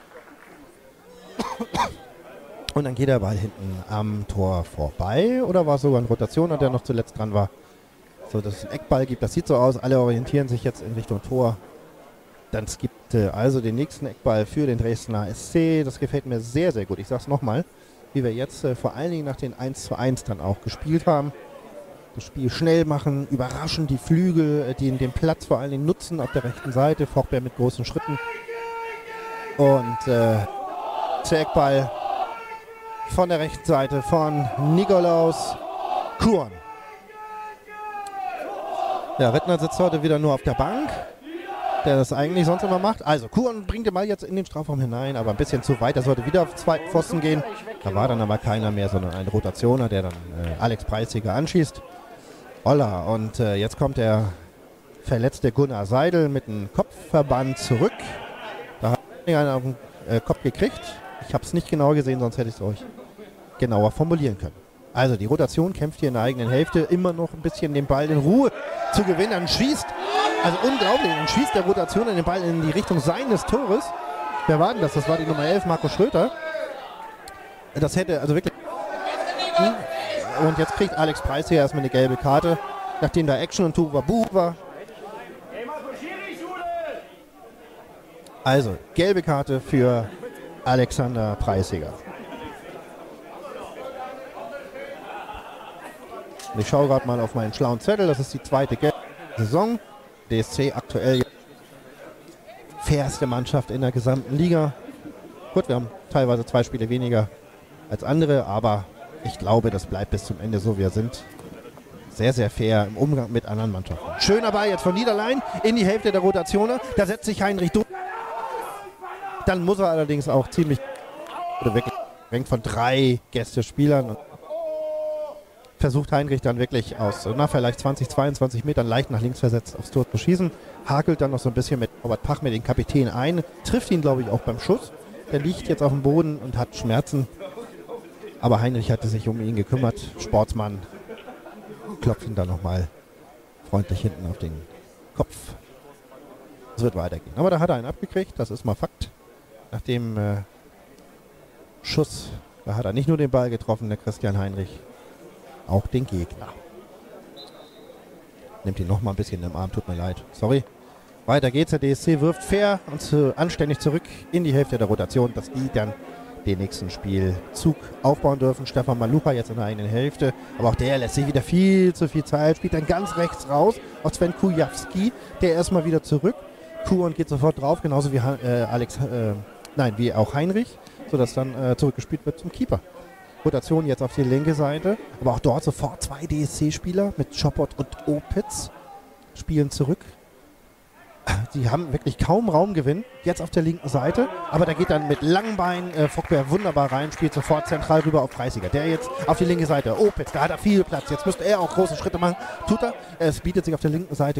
Speaker 1: Und dann geht der Ball hinten am Tor vorbei, oder war es sogar ein Rotationer, der noch zuletzt dran war? So, dass es einen Eckball gibt, das sieht so aus, alle orientieren sich jetzt in Richtung Tor. Dann es gibt also den nächsten Eckball für den Dresdner SC. Das gefällt mir sehr, sehr gut. Ich sage es nochmal, wie wir jetzt vor allen Dingen nach den 1:1 dann auch gespielt haben. Das Spiel schnell machen, überraschen, die Flügel, die den Platz vor allen Dingen nutzen auf der rechten Seite. Fockberg mit großen Schritten. Und der Eckball von der rechten Seite von Nikolaus Kuhn. Ja, Rettner sitzt heute wieder nur auf der Bank, der das eigentlich sonst immer macht. Also Kuhn bringt den Ball jetzt in den Strafraum hinein, aber ein bisschen zu weit. Er sollte wieder auf zweiten Pfosten gehen. Da war dann aber keiner mehr, sondern ein Rotationer, der dann Alex Preisiger anschießt. Holla, und jetzt kommt der verletzte Gunnar Seidel mit dem Kopfverband zurück. Da hat er einen auf den Kopf gekriegt. Ich habe es nicht genau gesehen, sonst hätte ich es euch genauer formulieren können. Also die Rotation kämpft hier in der eigenen Hälfte, immer noch ein bisschen den Ball in Ruhe zu gewinnen. Dann schießt Also unglaublich. Dann schießt der Rotation den Ball in die Richtung seines Tores. Wer war denn das? Das war die Nummer 11, Marco Schröter. Das hätte also wirklich... Und jetzt kriegt Alex Preis hier erstmal eine gelbe Karte, nachdem da Action und Tuvabu war. Also, gelbe Karte für Alexander Preisiger. Ich schaue gerade mal auf meinen schlauen Zettel. Das ist die zweite gelbe Saison. DSC aktuell fairste Mannschaft in der gesamten Liga. Gut, wir haben teilweise 2 Spiele weniger als andere, aber ich glaube, das bleibt bis zum Ende so. Wir sind sehr, sehr fair im Umgang mit anderen Mannschaften. Schöner Ball jetzt von Niederlein in die Hälfte der Rotationen. Da setzt sich Heinrich durch. Dann muss er allerdings auch ziemlich oder wirklich von 3 Gästespielern und versucht Heinrich dann wirklich aus vielleicht 20, 22 Metern leicht nach links versetzt aufs Tor zu schießen. Hakelt dann noch so ein bisschen mit Robert Pach, mit dem Kapitän ein. Trifft ihn, glaube ich, auch beim Schuss. Der liegt jetzt auf dem Boden und hat Schmerzen. Aber Heinrich hatte sich um ihn gekümmert. Sportsmann klopft ihn dann nochmal freundlich hinten auf den Kopf. Es wird weitergehen. Aber da hat er einen abgekriegt, das ist mal Fakt. Nach dem Schuss, da hat er nicht nur den Ball getroffen, der Christian Heinrich, auch den Gegner. Nimmt ihn nochmal ein bisschen im Arm, tut mir leid. Sorry. Weiter geht's, der DSC wirft fair und anständig zurück in die Hälfte der Rotation, dass die dann den nächsten Spielzug aufbauen dürfen. Stefan Malucha jetzt in der eigenen Hälfte, aber auch der lässt sich wieder viel zu viel Zeit, spielt dann ganz rechts raus auf Sven Kujawski, der erstmal wieder zurück. Kuhn geht sofort drauf, genauso wie wie auch Heinrich, sodass dann zurückgespielt wird zum Keeper. Rotation jetzt auf die linke Seite, aber auch dort sofort 2 DSC-Spieler mit Chopot und Opitz spielen zurück. Die haben wirklich kaum Raumgewinn, jetzt auf der linken Seite, aber da geht dann mit langen Beinen Fockberg wunderbar rein, spielt sofort zentral rüber auf Preisiger. Der jetzt auf die linke Seite, Opitz, da hat er viel Platz, jetzt müsste er auch große Schritte machen, tut er, es bietet sich auf der linken Seite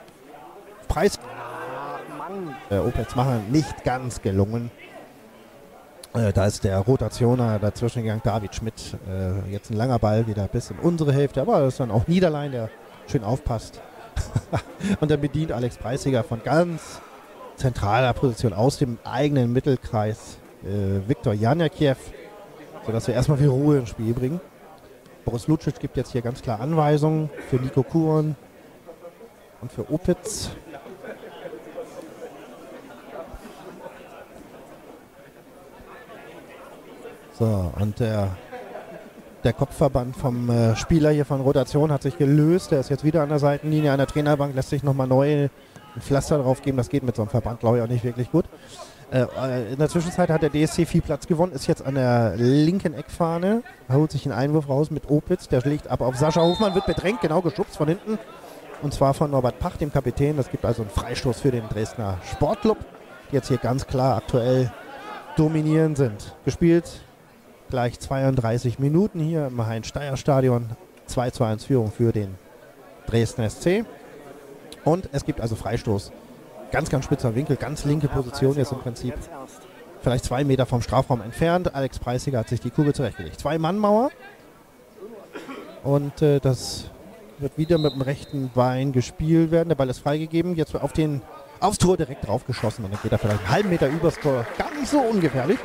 Speaker 1: Opitz machen, nicht ganz gelungen. Da ist der Rotationer dazwischen gegangen, David Schmidt, jetzt ein langer Ball wieder bis in unsere Hälfte, aber das ist dann auch Niederlein, der schön aufpasst. Und dann bedient Alex Preisiger von ganz zentraler Position aus dem eigenen Mittelkreis Viktor Janjakiew, sodass wir erstmal viel Ruhe ins Spiel bringen. Boris Lucic gibt jetzt hier ganz klar Anweisungen für Nico Kuhn und für Opitz. So, und der Kopfverband vom Spieler hier von Rotation hat sich gelöst. Der ist jetzt wieder an der Seitenlinie. An der Trainerbank lässt sich nochmal neu ein Pflaster drauf geben. Das geht mit so einem Verband, glaube ich, auch nicht wirklich gut. In der Zwischenzeit hat der DSC viel Platz gewonnen. Ist jetzt an der linken Eckfahne. Holt sich einen Einwurf raus mit Opitz. Der schlägt ab auf Sascha Hofmann. Wird bedrängt, genau geschubst von hinten. Und zwar von Norbert Pach, dem Kapitän. Das gibt also einen Freistoß für den Dresdner Sportclub, die jetzt hier ganz klar aktuell dominierend sind. Gespielt gleich 32 Minuten hier im Heinz-Steier-Stadion. 2:1 Führung für den Dresdner SC. Und es gibt also Freistoß. Ganz, ganz spitzer Winkel, ganz linke Position jetzt im Prinzip. Vielleicht 2 Meter vom Strafraum entfernt. Alex Preisiger hat sich die Kugel zurechtgelegt. 2-Mann-Mauer. Und das wird wieder mit dem rechten Bein gespielt werden. Der Ball ist freigegeben. Jetzt aufs Tor direkt drauf geschossen. Und dann geht er vielleicht einen halben Meter übers Tor. Gar nicht so ungefährlich.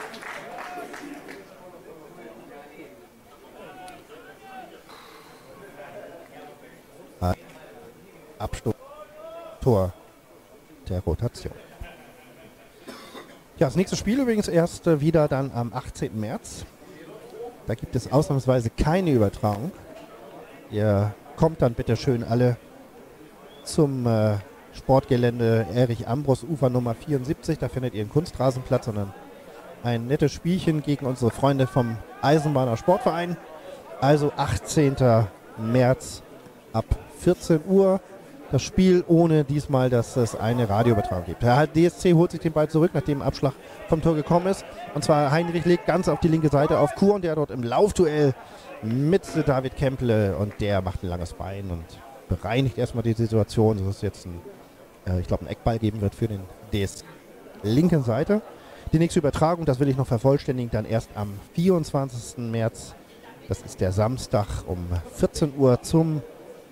Speaker 1: Abstoß, Tor der Rotation. Ja, das nächste Spiel übrigens erst wieder dann am 18. März. Da gibt es ausnahmsweise keine Übertragung. Ihr kommt dann bitte schön alle zum Sportgelände Erich Ambros, Ufer Nummer 74. Da findet ihr einen Kunstrasenplatz, sondern ein nettes Spielchen gegen unsere Freunde vom Eisenbahner Sportverein. Also 18. März ab 14 Uhr. Das Spiel ohne diesmal, dass es eine Radioübertragung gibt. Der DSC holt sich den Ball zurück, nachdem ein Abschlag vom Tor gekommen ist. Und zwar Heinrich legt ganz auf die linke Seite auf Kuhn, der dort im Laufduell mit David Kemple, und der macht ein langes Bein und bereinigt erstmal die Situation, dass es jetzt ein Eckball geben wird für den DSC linken Seite. Die nächste Übertragung, das will ich noch vervollständigen, dann erst am 24. März. Das ist der Samstag um 14 Uhr zum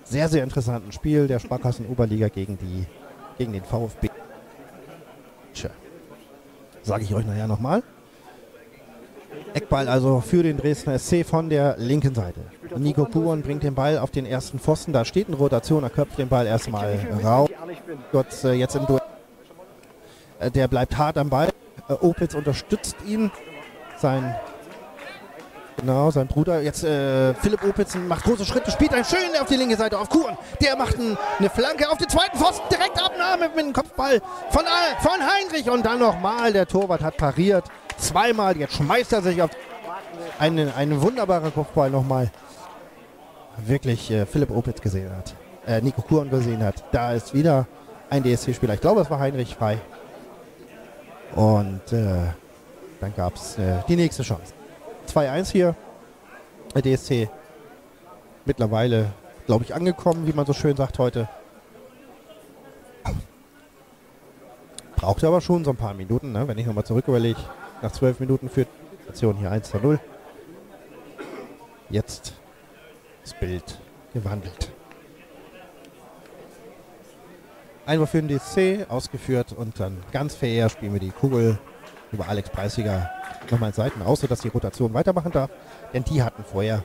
Speaker 1: sehr, sehr interessanten Spiel der Sparkassen-Oberliga gegen den VfB. Tja, sage ich euch nachher nochmal. Eckball also für den Dresdner SC von der linken Seite. Nico Kuon bringt den Ball auf den ersten Pfosten. Da steht eine Rotation, er köpft den Ball erstmal raus. Gott, jetzt im Duell. Der bleibt hart am Ball. Opitz unterstützt ihn. Sein Bruder. Jetzt Philipp Opitz macht große Schritte, spielt einen schön auf die linke Seite auf Kuon. Der macht eine Flanke auf den zweiten Pfosten. Direkt Abnahme mit dem Kopfball von Heinrich. Und dann nochmal, der Torwart hat pariert. Zweimal, jetzt schmeißt er sich auf einen wunderbaren Kopfball nochmal. Wirklich Philipp Opitz gesehen hat. Nico Kuon gesehen hat. Da ist wieder ein DSC-Spieler. Ich glaube, es war Heinrich frei. Und dann gab es die nächste Chance. 2-1 hier. Der DSC mittlerweile, glaube ich, angekommen, wie man so schön sagt heute. Brauchte aber schon so ein paar Minuten, ne? Wenn ich nochmal zurück überlege. Nach 12 Minuten führt die Station hier 1-0. Jetzt das Bild gewandelt. Einwurf für den DSC, ausgeführt und dann ganz fair spielen wir die Kugel über Alex Preisiger nochmal in Seiten aus, sodass die Rotation weitermachen darf, denn die hatten vorher.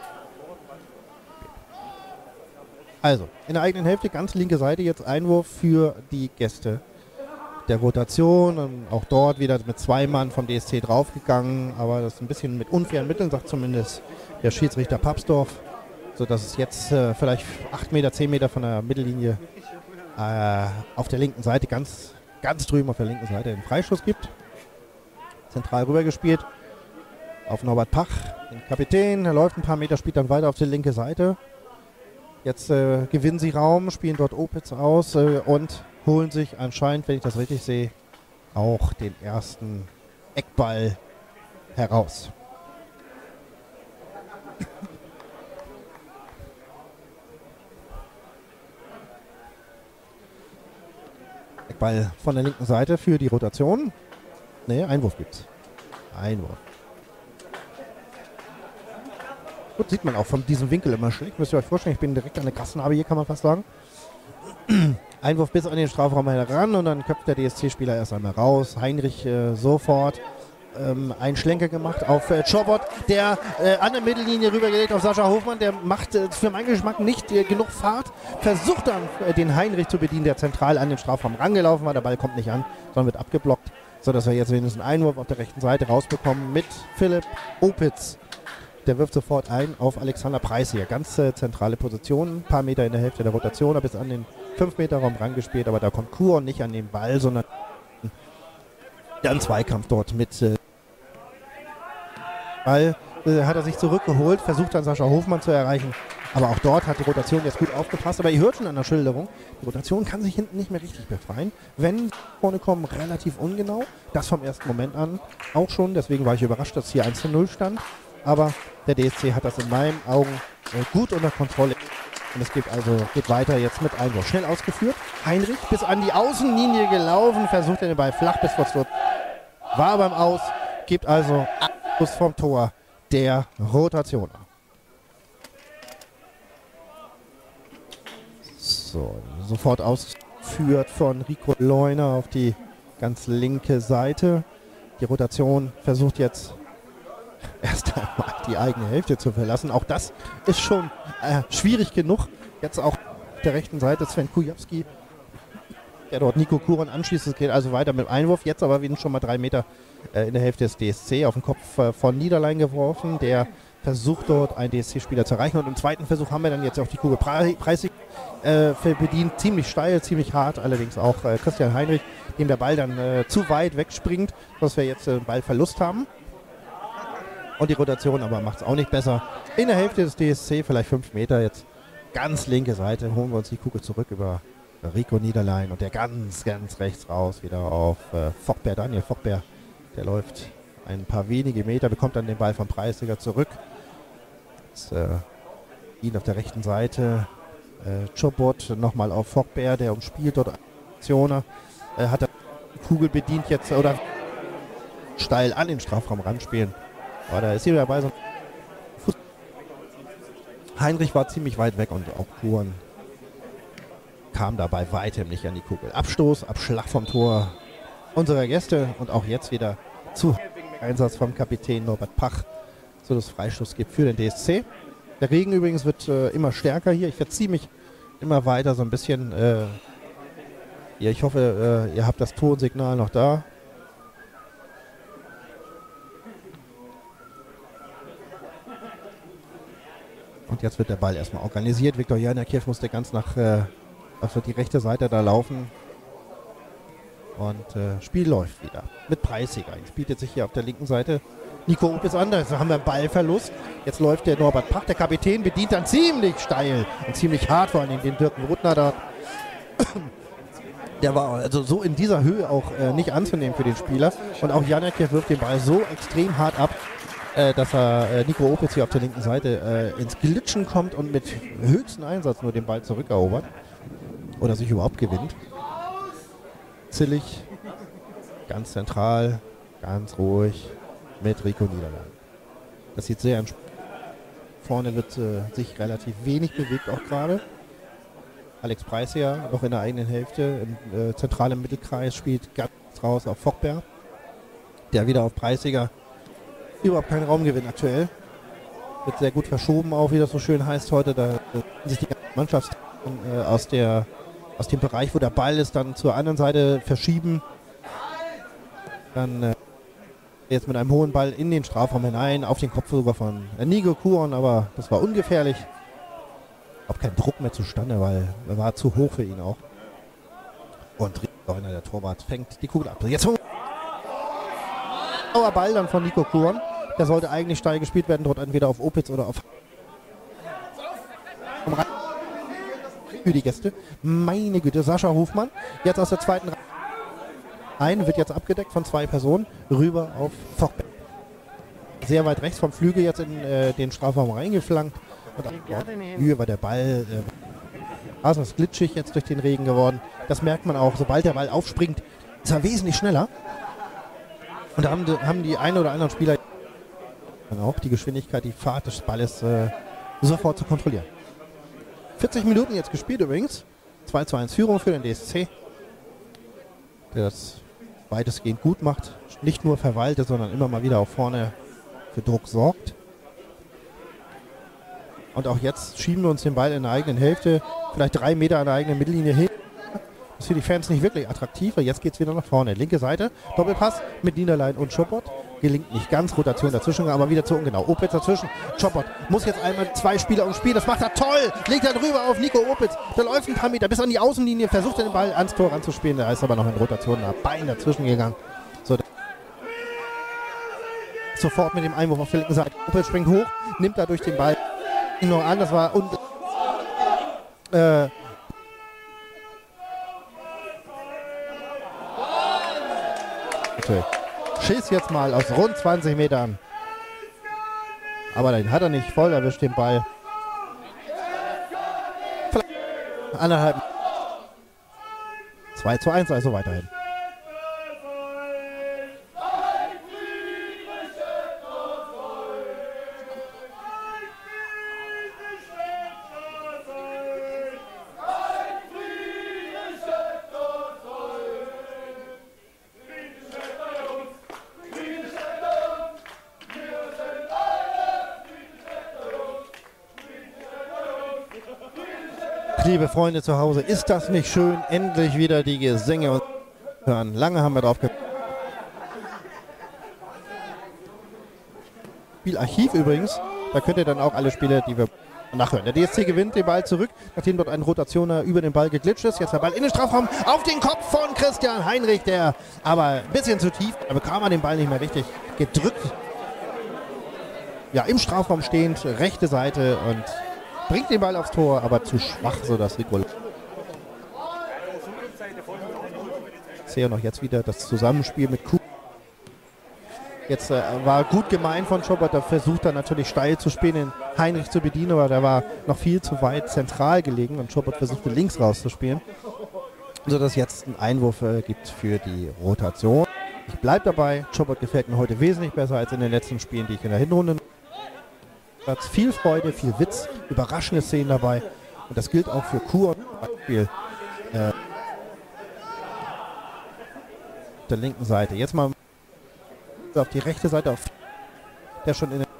Speaker 1: Also, in der eigenen Hälfte, ganz linke Seite, jetzt Einwurf für die Gäste der Rotation. Und auch dort wieder mit 2 Mann vom DSC draufgegangen, aber das ist ein bisschen mit unfairen Mitteln, sagt zumindest der Schiedsrichter Papsdorf, sodass es jetzt vielleicht 8 Meter, 10 Meter von der Mittellinie auf der linken Seite, ganz drüben auf der linken Seite, einen Freischuss gibt. Zentral rübergespielt auf Norbert Pach, den Kapitän. Er läuft ein paar Meter, spielt dann weiter auf die linke Seite. Jetzt gewinnen sie Raum, spielen dort Opitz aus und holen sich anscheinend, wenn ich das richtig sehe, auch den ersten Eckball heraus. Eckball von der linken Seite für die Rotation. Ne, Einwurf gibt's. Einwurf. Gut, sieht man auch von diesem Winkel immer schlecht. Müsst ihr euch vorstellen, ich bin direkt an der Grasnarbe hier, kann man fast sagen. Einwurf bis an den Strafraum heran und dann köpft der DSC-Spieler erst einmal raus. Heinrich sofort einen Schlenker gemacht auf Chobot, der an der Mittellinie rübergelegt auf Sascha Hofmann. Der macht für meinen Geschmack nicht genug Fahrt. Versucht dann den Heinrich zu bedienen, der zentral an den Strafraum rangelaufen war. Der Ball kommt nicht an, sondern wird abgeblockt, sodass wir jetzt wenigstens einen Einwurf auf der rechten Seite rausbekommen mit Philipp Opitz. Der wirft sofort ein auf Alexander Preis hier. Ganz zentrale Position, ein paar Meter in der Hälfte der Rotation, bis an den 5-Meter-Raum rangespielt, aber da kommt Kuon nicht an den Ball, sondern dann Zweikampf dort mit Ball. Hat er sich zurückgeholt, versucht dann Sascha Hofmann zu erreichen, aber auch dort hat die Rotation jetzt gut aufgepasst, aber ihr hört schon an der Schilderung, die Rotation kann sich hinten nicht mehr richtig befreien. Wenn vorne kommen, relativ ungenau, das vom ersten Moment an auch schon, deswegen war ich überrascht, dass hier 1:0 stand. Aber der DSC hat das in meinen Augen gut unter Kontrolle. Und es geht weiter jetzt mit Einwurf. Schnell ausgeführt. Heinrich bis an die Außenlinie gelaufen. Versucht den Ball flach bis vor Tor. War beim Aus. Gibt also Abschluss vom Tor der Rotation. So, sofort ausgeführt von Rico Leuner auf die ganz linke Seite. Die Rotation versucht jetzt erst einmal die eigene Hälfte zu verlassen. Auch das ist schon schwierig genug. Jetzt auch auf der rechten Seite Sven Kujawski, der dort Nico Kuron anschließt. Es geht also weiter mit Einwurf. Jetzt aber wieder schon mal 3 Meter in der Hälfte des DSC auf den Kopf von Niederlein geworfen. Der versucht dort einen DSC-Spieler zu erreichen. Und im zweiten Versuch haben wir dann jetzt auch die Kugel Preisig bedient. Ziemlich steil, ziemlich hart. Allerdings auch Christian Heinrich, dem der Ball dann zu weit wegspringt, dass wir jetzt Ballverlust haben. Und die Rotation aber macht es auch nicht besser. In der Hälfte des DSC, vielleicht 5 Meter jetzt, ganz linke Seite, holen wir uns die Kugel zurück über Rico Niederlein. Und der ganz rechts raus, wieder auf Fockbär, Daniel Fockbär. Der läuft ein paar wenige Meter, bekommt dann den Ball vom Preisiger zurück. Jetzt, ihn auf der rechten Seite. Chobot nochmal auf Fockbär, der umspielt dort Aktioner. Hat er die Kugel bedient jetzt, oder steil an den Strafraum ranspielen. Oh, da ist hier dabei so Heinrich war ziemlich weit weg und auch Kuhn kam dabei weitem nicht an die Kugel. Abstoß, Abschlag vom Tor unserer Gäste und auch jetzt wieder zu Einsatz vom Kapitän Norbert Pach, so das Freistoß gibt für den DSC. Der Regen übrigens wird immer stärker hier. Ich verziehe mich immer weiter so ein bisschen. Ja, ich hoffe, ihr habt das Tonsignal noch da. Und jetzt wird der Ball erstmal organisiert. Viktor Janakiew musste ganz nach auf die rechte Seite da laufen. Und Spiel läuft wieder. Mit Preisiger. Jetzt bietet sich hier auf der linken Seite Nico Opitz an. Da haben wir einen Ballverlust. Jetzt läuft der Norbert Pach. Der Kapitän bedient dann ziemlich steil und ziemlich hart, vor allem den Dirk Rudner da. Der war also so in dieser Höhe auch nicht anzunehmen für den Spieler. Und auch Janakiew wirft den Ball so extrem hart ab, dass er Nico Opitz hier auf der linken Seite ins Glitschen kommt und mit höchstem Einsatz nur den Ball zurückerobert. Oder sich überhaupt gewinnt. Zillig, ganz zentral, ganz ruhig mit Rico Niederland. Das sieht sehr entspannt. Vorne wird sich relativ wenig bewegt auch gerade. Alex Preisiger noch in der eigenen Hälfte im zentralen Mittelkreis spielt ganz raus auf Fockberg, der wieder auf Preisiger überhaupt keinen Raum gewinnt aktuell. Wird sehr gut verschoben auch, wie das so schön heißt heute. Da sich die ganze Mannschaft aus dem Bereich, wo der Ball ist, dann zur anderen Seite verschieben. Dann jetzt mit einem hohen Ball in den Strafraum hinein, auf den Kopf sogar von Nico Kuhn, aber das war ungefährlich. Auch kein Druck mehr zustande, weil er war zu hoch für ihn auch. Und einer der Torwart fängt die Kugel ab. Jetzt Ball dann von Nico Kuhn. Der sollte eigentlich steil gespielt werden, dort entweder auf Opitz oder auf für die Gäste. Meine Güte, Sascha Hofmann. Jetzt aus der zweiten Reihe. Wird jetzt abgedeckt von zwei Personen. Rüber auf Fockberg. Sehr weit rechts vom Flügel jetzt in den Strafraum reingeflankt. Und Höhe war der Ball. Also ist glitschig jetzt durch den Regen geworden. Das merkt man auch. Sobald der Ball aufspringt, ist er wesentlich schneller. Und da haben die einen oder anderen Spieler dann auch die Geschwindigkeit, die Fahrt des Balles sofort zu kontrollieren. 40 Minuten jetzt gespielt übrigens. 2:1 Führung für den DSC. Der das weitestgehend gut macht. Nicht nur verwaltet, sondern immer mal wieder auch vorne für Druck sorgt. Und auch jetzt schieben wir uns den Ball in der eigenen Hälfte, vielleicht 3 Meter an der eigenen Mittellinie hin. Das ist für die Fans nicht wirklich attraktiv, weil jetzt geht es wieder nach vorne. Linke Seite, Doppelpass mit Niederlein und Schoppert. Gelingt nicht ganz, Rotation dazwischen, aber wieder zu ungenau. Opitz dazwischen, Schoppert muss jetzt einmal 2 Spieler umspielen, das macht er toll! Legt er drüber auf Nico Opitz, der läuft ein paar Meter bis an die Außenlinie, versucht den Ball ans Tor ranzuspielen, der ist aber noch in Rotation, da Bein dazwischen gegangen. So, sofort mit dem Einwurf auf der linken Seite. Opitz springt hoch, nimmt dadurch den Ball noch an, das war Schiss jetzt mal aus rund 20 Metern. Aber den hat er nicht voll erwischt, den Ball. Anderthalb. 2:1, also weiterhin. Liebe Freunde zu Hause, ist das nicht schön? Endlich wieder die Gesänge hören. Lange haben wir drauf gewartet. Spielarchiv übrigens, da könnt ihr dann auch alle Spiele, die wir nachhören. Der DSC gewinnt den Ball zurück, nachdem dort ein Rotationer über den Ball geglitscht ist. Jetzt der Ball in den Strafraum auf den Kopf von Christian Heinrich, der aber ein bisschen zu tief, da bekam er den Ball nicht mehr richtig gedrückt. Ja, im Strafraum stehend, rechte Seite und bringt den Ball aufs Tor, aber zu schwach, sodass Rico. Ich sehe noch jetzt wieder das Zusammenspiel mit Kuh. Jetzt war gut gemeint von Schoppert, der versucht dann natürlich steil zu spielen, den Heinrich zu bedienen, aber der war noch viel zu weit zentral gelegen und Schoppert versuchte links rauszuspielen, sodass jetzt einen Einwurf gibt für die Rotation. Ich bleibe dabei, Schoppert gefällt mir heute wesentlich besser als in den letzten Spielen, die ich in der Hinrunde Viel Freude, viel Witz, überraschende Szenen dabei. Und das gilt auch für Kur. Beispiel der linken Seite. Jetzt mal auf die rechte Seite, auf der schon in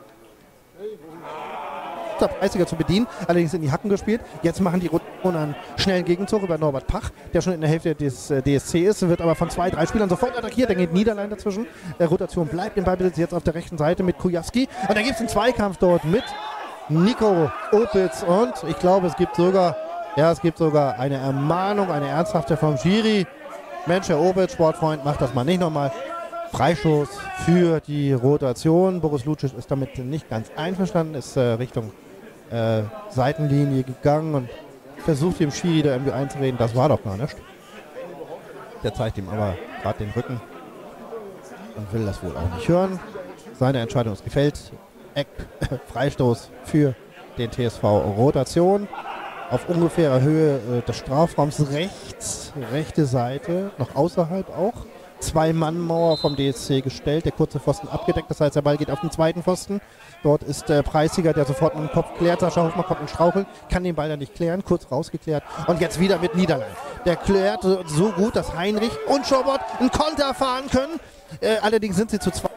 Speaker 1: der Preisiger zu bedienen, allerdings in die Hacken gespielt. Jetzt machen die Rotation einen schnellen Gegenzug über Norbert Pach, der schon in der Hälfte des DSC ist, wird aber von 2, 3 Spielern sofort attackiert. Dann geht Niederlein dazwischen. Rotation bleibt im Ballbesitz jetzt auf der rechten Seite mit Kujawski. Und dann gibt es einen Zweikampf dort mit Nico Opitz. Und ich glaube, es gibt sogar eine Ermahnung, eine ernsthafte vom Schiri. Mensch, Herr Opitz, Sportfreund, macht das mal nicht nochmal. Freistoß für die Rotation. Boris Lucic ist damit nicht ganz einverstanden, ist Richtung Seitenlinie gegangen und versucht dem Schiri da irgendwie einzureden. Das war doch gar nicht. Der zeigt ihm aber gerade den Rücken und will das wohl auch nicht hören. Seine Entscheidung ist gefällt. Freistoß für den TSV Rotation. Auf ungefährer Höhe des Strafraums rechts, rechte Seite, noch außerhalb auch. 2-Mann-Mauer vom DSC gestellt, der kurze Pfosten abgedeckt, das heißt, der Ball geht auf den zweiten Pfosten. Dort ist der Preisiger, der sofort mit dem Kopf klärt. Sascha Hofmann kommt ins Straucheln, kann den Ball dann nicht klären, kurz rausgeklärt. Und jetzt wieder mit Niederlein. Der klärt so gut, dass Heinrich und Schobot einen Konter fahren können. Allerdings sind sie zu zweit.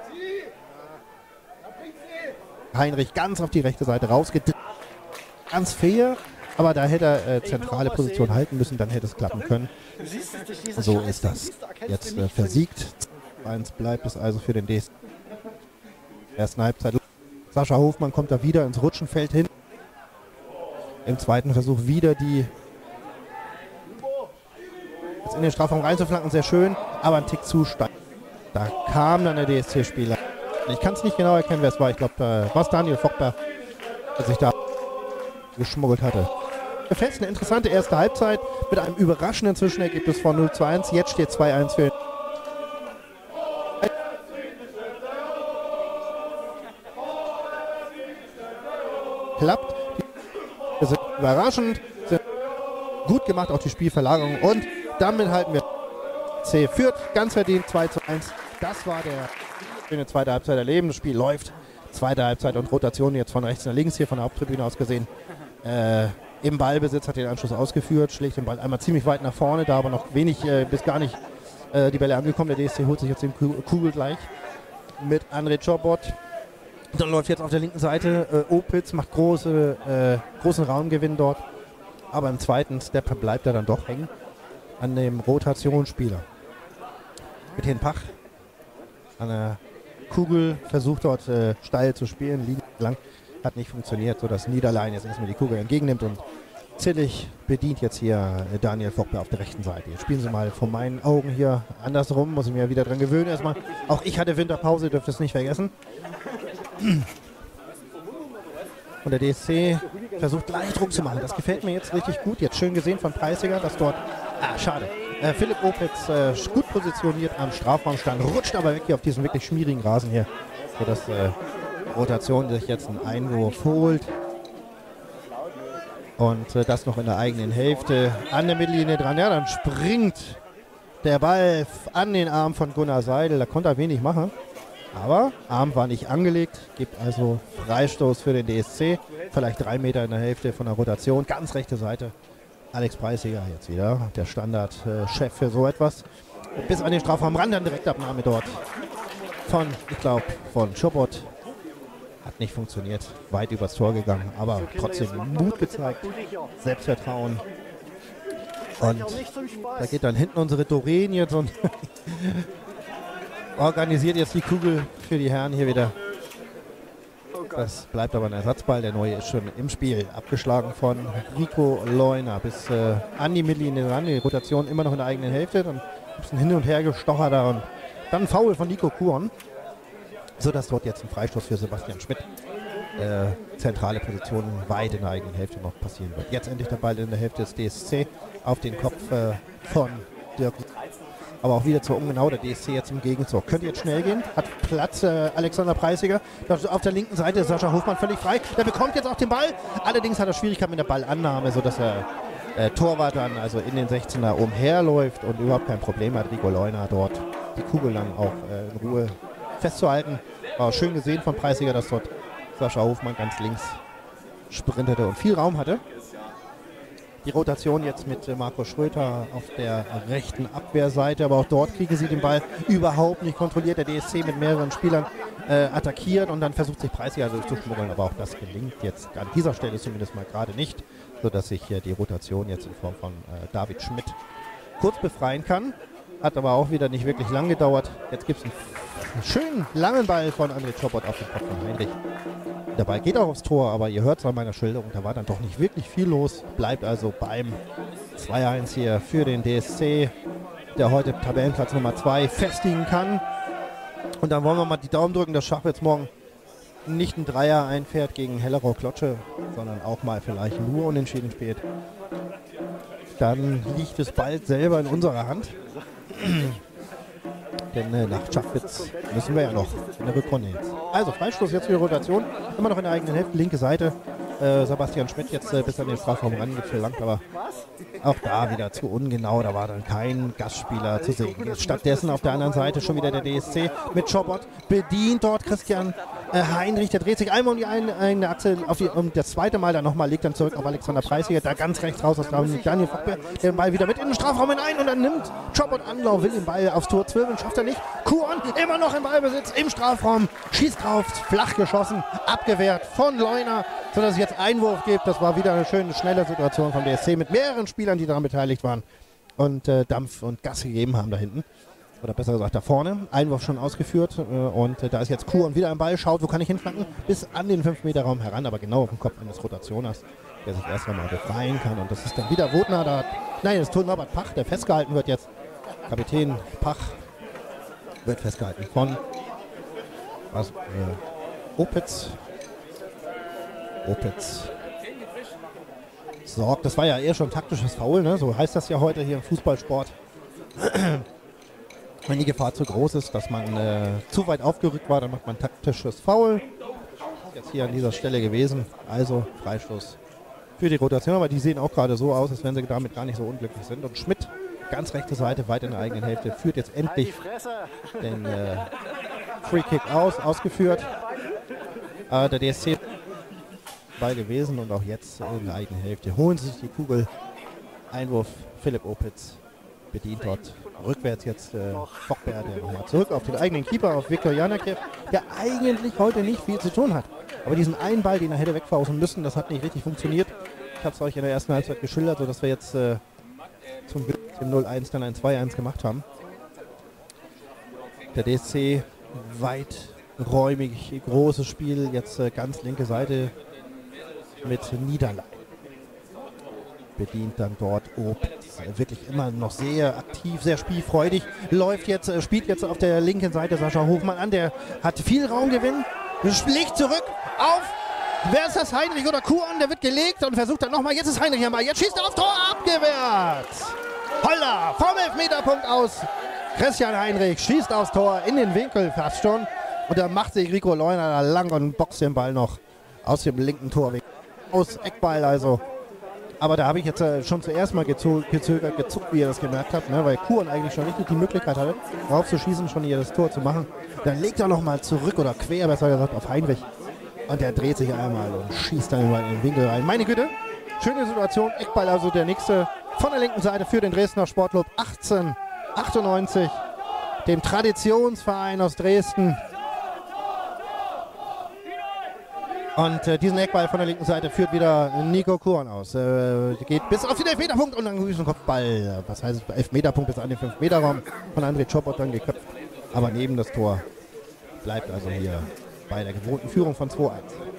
Speaker 1: Heinrich ganz auf die rechte Seite rausgedreht. Ganz fair. Aber da hätte er zentrale Position halten müssen, dann hätte es klappen können. So ist das. Jetzt versiegt. 1 bleibt es also für den DSC. Ersten Halbzeit. Sascha Hofmann kommt da wieder ins Rutschenfeld hin. Im zweiten Versuch wieder die jetzt in den Strafraum reinzuflanken, sehr schön, aber ein Tick zu steil. Da kam dann der DSC-Spieler. Ich kann es nicht genau erkennen, wer es war. Ich glaube, da war es Daniel Fockberg, der sich da geschmuggelt hatte. Fest, eine interessante erste Halbzeit mit einem überraschenden Zwischenergebnis von 0:1. Jetzt steht 2:1 für klappt. Das ist überraschend. Sind gut gemacht, auch die Spielverlagerung. Und damit halten wir C führt ganz verdient 2:1. Das war der schöne zweite Halbzeit erleben. Das Spiel läuft. Zweite Halbzeit und Rotation jetzt von rechts nach links hier von der Haupttribüne aus gesehen. Im Ballbesitz hat den Anschluss ausgeführt, schlägt den Ball einmal ziemlich weit nach vorne, da aber noch wenig bis gar nicht die Bälle angekommen. Der DSC holt sich jetzt den Kugel gleich mit André Chobot. Dann läuft jetzt auf der linken Seite Opitz, macht großen Raumgewinn dort. Aber im zweiten Step bleibt er dann doch hängen an dem Rotationsspieler. Mit Herrn Pach an der Kugel versucht dort steil zu spielen, liegen lang. Hat nicht funktioniert, sodass Niederlein jetzt erstmal die Kugel entgegennimmt und Zillig bedient jetzt hier Daniel Fockberg auf der rechten Seite. Jetzt spielen sie mal vor meinen Augen hier andersrum, muss ich mir wieder dran gewöhnen erstmal. Auch ich hatte Winterpause, dürft es nicht vergessen. Und der DSC versucht leicht Druck zu machen. Das gefällt mir jetzt richtig gut. Jetzt schön gesehen von Preisiger, dass dort, schade, Philipp Opitz gut positioniert am Strafraumstand, rutscht aber weg hier auf diesen wirklich schmierigen Rasen hier, sodass Rotation sich jetzt einen Einwurf holt und das noch in der eigenen Hälfte an der Mittellinie dran. Ja, dann springt der Ball an den Arm von Gunnar Seidel. Da konnte er wenig machen, aber Arm war nicht angelegt, gibt also Freistoß für den DSC. Vielleicht 3 Meter in der Hälfte von der Rotation, ganz rechte Seite. Alex Preisiger jetzt wieder, der Standardchef für so etwas. Bis an den Strafraumrand, dann Direktabnahme dort von, ich glaube, von Schobot. Hat nicht funktioniert, weit übers Tor gegangen, aber trotzdem Mut gezeigt, Selbstvertrauen. Und da geht dann hinten unsere Doreen jetzt und organisiert jetzt die Kugel für die Herren hier wieder. Das bleibt aber ein Ersatzball, der neue ist schon im Spiel. Abgeschlagen von Rico Leuner bis an die Mittellinie ran, die Rotation immer noch in der eigenen Hälfte. Dann gibt es ein Hin- und Hergestocher da und dann ein Foul von Nico Kuhn. Sodass dort jetzt ein Freistoß für Sebastian Schmidt, zentrale Position weit in der eigenen Hälfte noch passieren wird. Jetzt endlich der Ball in der Hälfte des DSC auf den Kopf von Dirk. Aber auch wieder zu ungenau, der DSC jetzt im Gegenzug. Könnte jetzt schnell gehen, hat Platz Alexander Preisiger. Auf der linken Seite ist Sascha Hofmann völlig frei. Der bekommt jetzt auch den Ball. Allerdings hat er Schwierigkeiten mit der Ballannahme, sodass er Torwart dann also in den 16er umherläuft und überhaupt kein Problem hat. Rico Leuner dort die Kugel dann auch in Ruhe festzuhalten. War schön gesehen von Preisiger, dass dort Sascha Hofmann ganz links sprintete und viel Raum hatte. Die Rotation jetzt mit Marco Schröter auf der rechten Abwehrseite, aber auch dort kriegen sie den Ball überhaupt nicht kontrolliert. Der DSC mit mehreren Spielern attackiert und dann versucht sich Preisiger durchzuschmuggeln, aber auch das gelingt jetzt an dieser Stelle zumindest mal gerade nicht, sodass sich die Rotation jetzt in Form von David Schmidt kurz befreien kann. Hat aber auch wieder nicht wirklich lang gedauert. Jetzt gibt es einen schönen langen Ball von André Chopot auf den Kopf von Heinrich. Der Ball geht auch aufs Tor, aber ihr hört es an meiner Schilderung, da war dann doch nicht wirklich viel los. Bleibt also beim 2-1 hier für den DSC, der heute Tabellenplatz Nummer 2 festigen kann. Und dann wollen wir mal die Daumen drücken, dass Schachwitz morgen nicht ein Dreier einfährt gegen Hellerau-Klotsche, sondern auch mal vielleicht nur unentschieden spielt. Dann liegt es bald selber in unserer Hand. Denn nach Schachwitz müssen wir ja noch in der Rückrunde jetzt. Also Freistoß jetzt für die Rotation. Immer noch in der eigenen Hälfte, linke Seite. Sebastian Schmidt jetzt bis an den Strafraum rangelangt, aber auch da wieder zu ungenau. Da war dann kein Gastspieler zu sehen. Stattdessen auf der anderen Seite schon wieder der DSC mit Chopot. Bedient dort Christian Heinrich, der dreht sich einmal um die eine Achse, um das zweite Mal dann nochmal, legt dann zurück auf Alexander Preisiger, da ganz rechts raus aus Daniel Fockberg, den Ball wieder mit in den Strafraum hinein und dann nimmt Chopot Anlauf, will den Ball aufs Tor zwirbeln, schafft er nicht. Kuhn immer noch im Ballbesitz, im Strafraum, schießt drauf, flach geschossen, abgewehrt von Leuner, sodass es jetzt Einwurf gibt. Das war wieder eine schöne, schnelle Situation vom DSC mit mehreren Spielern, die daran beteiligt waren und Dampf und Gas gegeben haben da hinten. Oder besser gesagt da vorne. Einwurf schon ausgeführt und da ist jetzt Kuhn wieder am Ball. Schaut, wo kann ich hinflanken? Bis an den 5-Meter-Raum heran, aber genau auf dem Kopf eines Rotationers, der sich erst einmal befreien kann. Und das ist dann wieder Wotner. Nein, das ist Norbert Pach, der festgehalten wird jetzt. Kapitän Pach wird festgehalten von Opitz. Sorgt, das war ja eher schon taktisches Foul, ne? So heißt das ja heute hier im Fußballsport. Wenn die Gefahr zu groß ist, dass man zu weit aufgerückt war, dann macht man taktisches Foul. Jetzt hier an dieser Stelle gewesen. Also Freistoß für die Rotation. Aber die sehen auch gerade so aus, als wenn sie damit gar nicht so unglücklich sind. Und Schmidt, ganz rechte Seite, weit in der eigenen Hälfte, führt jetzt endlich den Free Kick ausgeführt. Der DSC Ball gewesen und auch jetzt in der eigenen Hälfte holen sie sich die Kugel. Einwurf Philipp Opitz bedient dort rückwärts jetzt Fockberg, der nochmal zurück auf den eigenen Keeper, auf Viktor Janakev, der eigentlich heute nicht viel zu tun hat. Aber diesen einen Ball, den er hätte wegfausen müssen, das hat nicht richtig funktioniert. Ich habe es euch in der ersten Halbzeit geschildert, sodass wir jetzt zum Glück im 0-1 dann ein 2-1 gemacht haben. Der DSC weiträumig, großes Spiel, jetzt ganz linke Seite mit Niederlei. Bedient dann dort Opitz. Wirklich immer noch sehr aktiv, sehr spielfreudig. Spielt jetzt auf der linken Seite Sascha Hofmann an. Der hat viel Raumgewinn. Schlägt zurück auf. Wer ist das? Heinrich oder Kuhn? Der wird gelegt und versucht dann nochmal. Jetzt ist Heinrich am Ball. Jetzt schießt er auf Tor, abgewehrt. Holla, vom Elfmeterpunkt aus. Christian Heinrich schießt aufs Tor in den Winkel fast schon. Und da macht sich Rico Leuner da lang und boxt den Ball noch aus dem linken Torweg. Aus Eckball also. Aber da habe ich jetzt schon zuerst mal gezögert, gezuckt, wie ihr das gemerkt habt, ne? Weil Kuhn eigentlich schon richtig die Möglichkeit hatte, drauf zu schießen, schon hier das Tor zu machen. Dann legt er nochmal zurück oder quer, besser gesagt, auf Heinrich. Und der dreht sich einmal und schießt dann mal in den Winkel rein. Meine Güte, schöne Situation. Eckball also der nächste von der linken Seite für den Dresdner Sportclub 1898, dem Traditionsverein aus Dresden. Und diesen Eckball von der linken Seite führt wieder Nico Kuhn aus. Geht bis auf den Elfmeterpunkt und dann ist ein Kopfball. Was heißt Elfmeterpunkt bis an den 5-Meter-Raum von André Chopot dann geköpft. Aber neben das Tor bleibt also hier bei der gewohnten Führung von 2-1.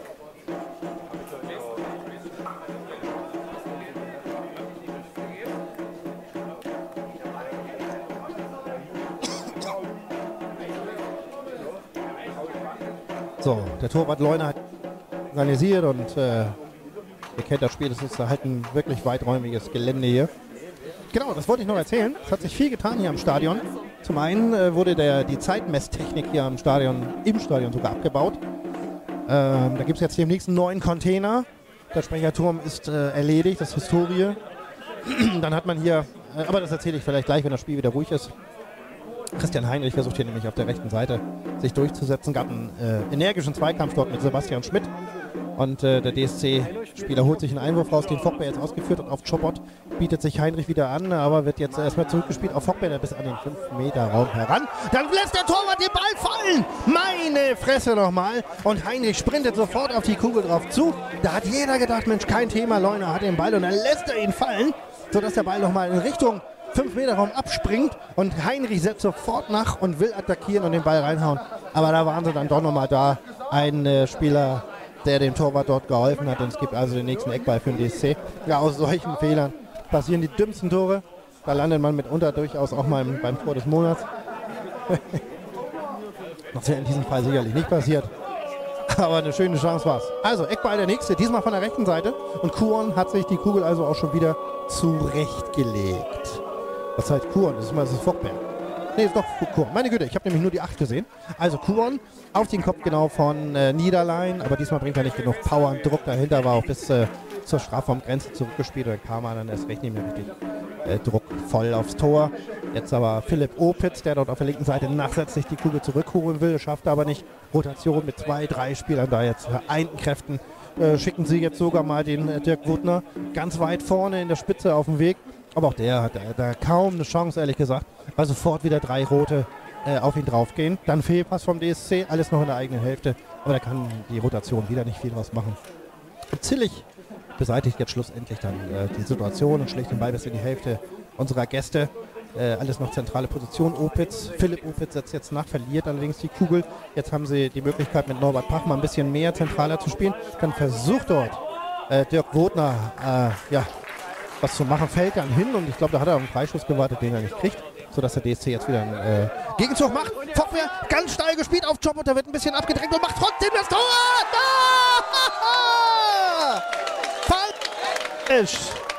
Speaker 1: So, der Torwart Leuner hat organisiert und ihr kennt das Spiel, das ist halt ein wirklich weiträumiges Gelände hier. Genau, das wollte ich noch erzählen. Es hat sich viel getan hier am Stadion. Zum einen wurde die Zeitmesstechnik hier im Stadion sogar abgebaut. Da gibt es jetzt hier im nächsten neuen Container. Der Sprecherturm ist erledigt, das ist Historie. Dann hat man hier, aber das erzähle ich vielleicht gleich, wenn das Spiel wieder ruhig ist. Christian Heinrich versucht hier nämlich auf der rechten Seite sich durchzusetzen. Gab einen energischen Zweikampf dort mit Sebastian Schmidt. Und der DSC-Spieler holt sich einen Einwurf raus, den Fockbär jetzt ausgeführt hat auf Chopot. Bietet sich Heinrich wieder an, aber wird jetzt erstmal zurückgespielt auf Fockbär, der bis an den 5-Meter-Raum heran. Dann lässt der Torwart den Ball fallen. Meine Fresse nochmal. Und Heinrich sprintet sofort auf die Kugel drauf zu. Da hat jeder gedacht, Mensch, kein Thema, Leuner hat den Ball. Und dann lässt er ihn fallen, sodass der Ball nochmal in Richtung 5-Meter-Raum abspringt. Und Heinrich setzt sofort nach und will attackieren und den Ball reinhauen. Aber da waren sie dann doch nochmal da. Ein Spieler, der dem Torwart dort geholfen hat. Und es gibt also den nächsten Eckball für den DSC. Ja, aus solchen Fehlern passieren die dümmsten Tore. Da landet man mitunter durchaus auch mal beim Tor des Monats. Das wäre in diesem Fall sicherlich nicht passiert. Aber eine schöne Chance war es. Also Eckball der nächste, diesmal von der rechten Seite. Und Kuon hat sich die Kugel also auch schon wieder zurechtgelegt. Was heißt Kuon? Das ist Fockbär. Ne, ist doch Kuon. Meine Güte, ich habe nämlich nur die 8 gesehen. Also Kuon auf den Kopf genau von Niederlein, aber diesmal bringt er nicht genug Power und Druck dahinter, war auch bis zur Strafraumgrenze zurückgespielt. Und kam er dann erst recht nicht mehr richtig Druck voll aufs Tor. Jetzt aber Philipp Opitz, der dort auf der linken Seite nachsetzt, sich die Kugel zurückholen will, schafft aber nicht. Rotation mit 2, 3 Spielern da jetzt vereinten Kräften. Schicken sie jetzt sogar mal den Dirk Wuttner ganz weit vorne in der Spitze auf den Weg. Aber auch der hat da kaum eine Chance, ehrlich gesagt, weil sofort wieder 3 Rote auf ihn draufgehen. Dann Fehlpass vom DSC, alles noch in der eigenen Hälfte. Aber da kann die Rotation wieder nicht viel draus machen. Zillig beseitigt jetzt schlussendlich dann die Situation und schlägt den Ball bis in die Hälfte unserer Gäste. Alles noch zentrale Position. Opitz, Philipp Opitz setzt jetzt nach, verliert allerdings die Kugel. Jetzt haben sie die Möglichkeit mit Norbert Pachmann ein bisschen mehr zentraler zu spielen. Dann versucht dort Dirk Wodner was zu machen, fällt dann hin und ich glaube, da hat er auf einen Freischuss gewartet, den er nicht kriegt, sodass der DSC jetzt wieder einen Gegenzug macht. Fockbär ganz steil gespielt auf Chopot, da wird ein bisschen abgedrängt und macht trotzdem das Tor! Falsch!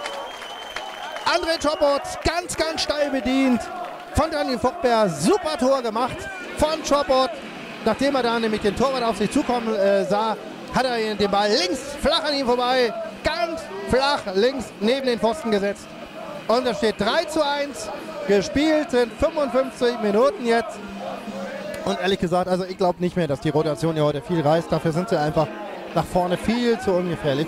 Speaker 1: André Chopot ganz, ganz steil bedient von Daniel Fockbär. Super Tor gemacht von Chopot. Nachdem er da nämlich den Torwart auf sich zukommen sah, hat er den Ball links flach an ihm vorbei, ganz flach links neben den Pfosten gesetzt. Und da steht 3:1. Gespielt sind 55 Minuten jetzt. Und ehrlich gesagt, also ich glaube nicht mehr, dass die Rotation hier heute viel reißt. Dafür sind sie einfach nach vorne viel zu ungefährlich.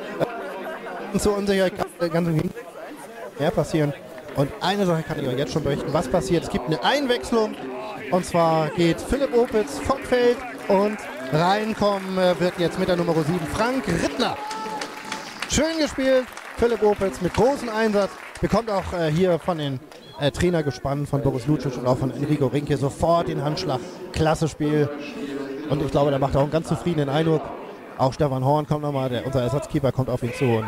Speaker 1: Zu unsicher kann mehr passieren. Und eine Sache kann ich euch jetzt schon berichten, was passiert. Es gibt eine Einwechslung. Und zwar geht Philipp Opitz vom Feld und reinkommen wird jetzt mit der Nummer 7 Frank Rittner. Schön gespielt. Philipp Opitz mit großem Einsatz. Bekommt auch hier von den Trainergespannen von Boris Lucic und auch von Enrico Rinke sofort den Handschlag. Klasse Spiel. Und ich glaube, da macht er auch einen ganz zufriedenen Eindruck. Auch Stefan Horn kommt nochmal, unser Ersatzkeeper kommt auf ihn zu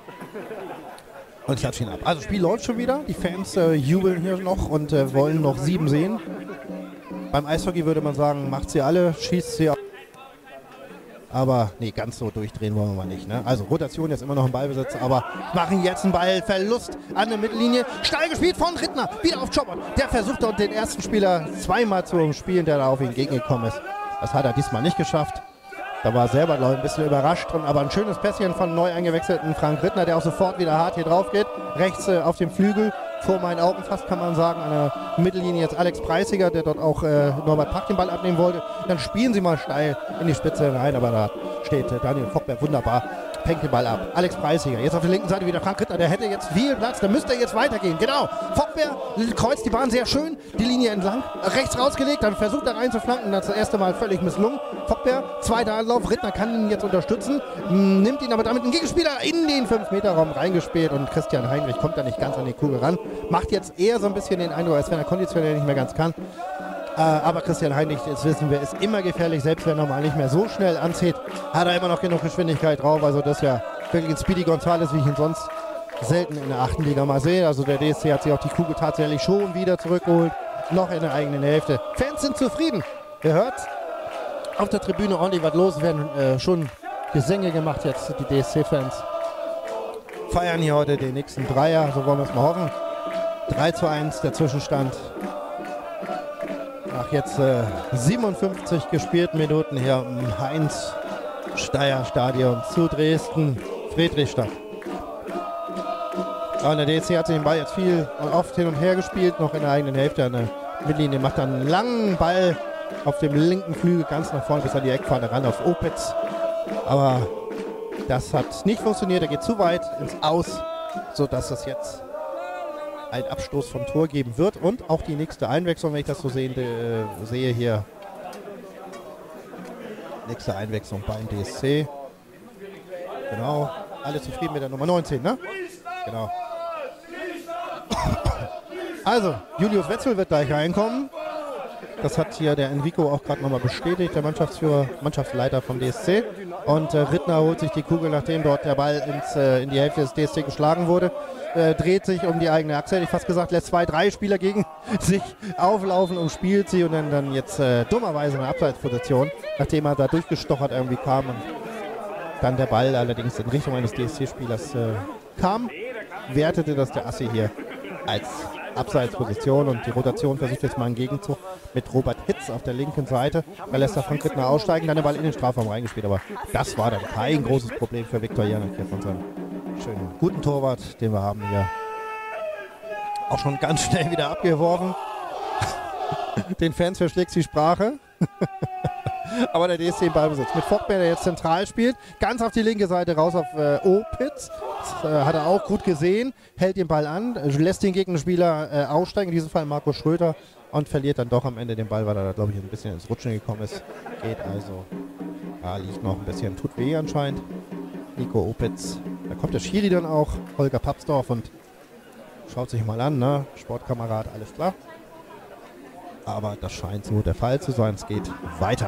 Speaker 1: und klatscht ihn ab. Also das Spiel läuft schon wieder. Die Fans jubeln hier noch und wollen noch 7 sehen. Beim Eishockey würde man sagen, macht sie alle, schießt sie. Aber nee, ganz so durchdrehen wollen wir mal nicht. Ne? Also Rotation jetzt immer noch im Ballbesitz, aber machen jetzt einen Ballverlust an der Mittellinie. Steil gespielt von Rittner, wieder auf Chopot. Der versucht dort den ersten Spieler zweimal zu umspielen, der da auf ihn entgegengekommen ist. Das hat er diesmal nicht geschafft. Da war er selber, glaube ich, ein bisschen überrascht. Aber ein schönes Pässchen von neu eingewechselten Frank Rittner, der auch sofort wieder hart hier drauf geht. Rechts auf dem Flügel, vor meinen Augen fast, kann man sagen. An der Mittellinie jetzt Alex Preisiger, der dort auch Norbert Pach den Ball abnehmen wollte. Dann spielen sie mal steil in die Spitze rein, aber da steht Daniel Fockbär wunderbar. Fängt den Ball ab. Alex Preisiger. Jetzt auf der linken Seite wieder Frank Rittner. Der hätte jetzt viel Platz. Da müsste er jetzt weitergehen. Genau. Fockbär kreuzt die Bahn sehr schön. Die Linie entlang. Rechts rausgelegt. Dann versucht er reinzuflanken. Das erste Mal völlig misslungen. Fockbär. Zweiter Anlauf. Rittner kann ihn jetzt unterstützen. Nimmt ihn aber damit einen Gegenspieler in den 5-Meter-Raum reingespielt. Und Christian Heinrich kommt da nicht ganz an die Kugel ran. Macht jetzt eher so ein bisschen den Eindruck, als wenn er konditionell nicht mehr ganz kann. Aber Christian Heinrich, das wissen wir, ist immer gefährlich. Selbst wenn er mal nicht mehr so schnell anzieht, hat er immer noch genug Geschwindigkeit drauf. Also das ist ja wirklich ein Speedy Gonzales, wie ich ihn sonst selten in der 8. Liga mal sehe. Also der DSC hat sich auch die Kugel tatsächlich schon wieder zurückgeholt. Noch in der eigenen Hälfte. Fans sind zufrieden. Ihr hört auf der Tribüne ordentlich was los. Werden schon Gesänge gemacht jetzt, die DSC-Fans. Feiern hier heute den nächsten Dreier, so wollen wir es mal hoffen. 3:1 der Zwischenstand. Nach jetzt 57 gespielten Minuten hier im Heinz-Steier-Stadion zu Dresden-Friedrichstadt. Und der DSC hat sich den Ball jetzt viel und oft hin und her gespielt, noch in der eigenen Hälfte eine Mittellinie, macht dann einen langen Ball auf dem linken Flügel ganz nach vorne bis an die Eckfahne ran auf Opitz. Aber das hat nicht funktioniert, er geht zu weit ins Aus, sodass es jetzt einen Abstoß vom Tor geben wird und auch die nächste Einwechslung, wenn ich das so sehe hier. Nächste Einwechslung beim DSC. Genau, alle zufrieden mit der Nummer 19, ne? Genau. Also, Julius Wetzel wird gleich reinkommen. Das hat hier der Enrico auch gerade nochmal bestätigt, der Mannschaftsleiter vom DSC. Und Rittner holt sich die Kugel, nachdem dort der Ball in die Hälfte des DSC geschlagen wurde. Dreht sich um die eigene Achse, hätte ich fast gesagt, lässt 2, 3 Spieler gegen sich auflaufen, umspielt sie und dann jetzt dummerweise eine Abseitsposition, nachdem er da durchgestochert irgendwie kam und dann der Ball allerdings in Richtung eines DSC-Spielers kam, wertete das der Assi hier als Abseitsposition und die Rotation versucht jetzt mal einen Gegenzug mit Robert Hitz auf der linken Seite. Da lässt er Frank Rittner aussteigen, dann der Ball in den Strafraum reingespielt, aber das war dann kein großes Problem für Viktor Janek hier von seinem schönen guten Torwart, den wir haben hier. Auch schon ganz schnell wieder abgeworfen. Den Fans verschlägt die Sprache. Aber der DSC im Ballbesitz. Mit Vogtberg, der jetzt zentral spielt. Ganz auf die linke Seite raus auf Opitz. Das hat er auch gut gesehen. Hält den Ball an. Lässt den Gegenspieler aussteigen. In diesem Fall Marco Schröter. Und verliert dann doch am Ende den Ball, weil er da, glaube ich, ein bisschen ins Rutschen gekommen ist. Geht also. Da liegt noch ein bisschen. Tut weh anscheinend. Nico Opitz. Da kommt der Schiri dann auch. Holger Papsdorf und schaut sich mal an. Ne? Sportkamerad, alles klar. Aber das scheint so der Fall zu sein. Es geht weiter.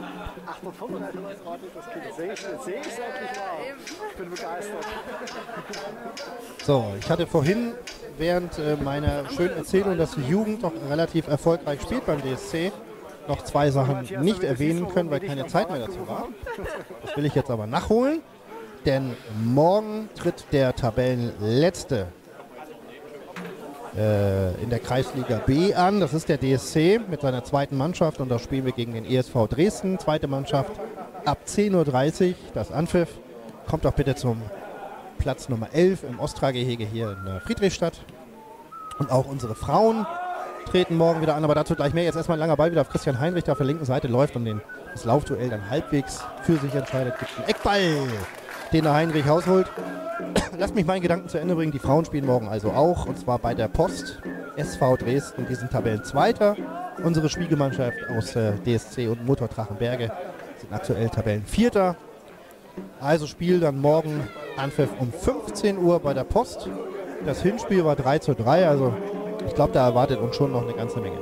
Speaker 1: Ich bin begeistert. So, ich hatte vorhin während meiner schönen Erzählung, dass die Jugend doch relativ erfolgreich spielt beim DSC, noch 2 Sachen nicht erwähnen können, weil keine Zeit mehr dazu war. Das will ich jetzt aber nachholen, denn morgen tritt der Tabellenletzte in der Kreisliga B an. Das ist der DSC mit seiner zweiten Mannschaft und da spielen wir gegen den ESV Dresden, zweite Mannschaft, ab 10:30 Uhr. Das Anpfiff. Kommt doch bitte zum Platz Nummer 11 im Ostra-Gehege hier in Friedrichstadt. Und auch unsere Frauen treten morgen wieder an, aber dazu gleich mehr. Jetzt erstmal ein langer Ball wieder auf Christian Heinrich, der auf der linken Seite läuft und das Laufduell dann halbwegs für sich entscheidet. Gibt einen Eckball, den der Heinrich rausholt. Lasst mich meinen Gedanken zu Ende bringen. Die Frauen spielen morgen also auch, und zwar bei der Post. SV Dresden, die sind Tabellenzweiter. Unsere Schwiegermannschaft aus DSC und Motor Drachenberge sind aktuell Tabellenvierter. Also Spiel dann morgen Anpfiff um 15 Uhr bei der Post. Das Hinspiel war 3:3, also ich glaube, da erwartet uns schon noch eine ganze Menge.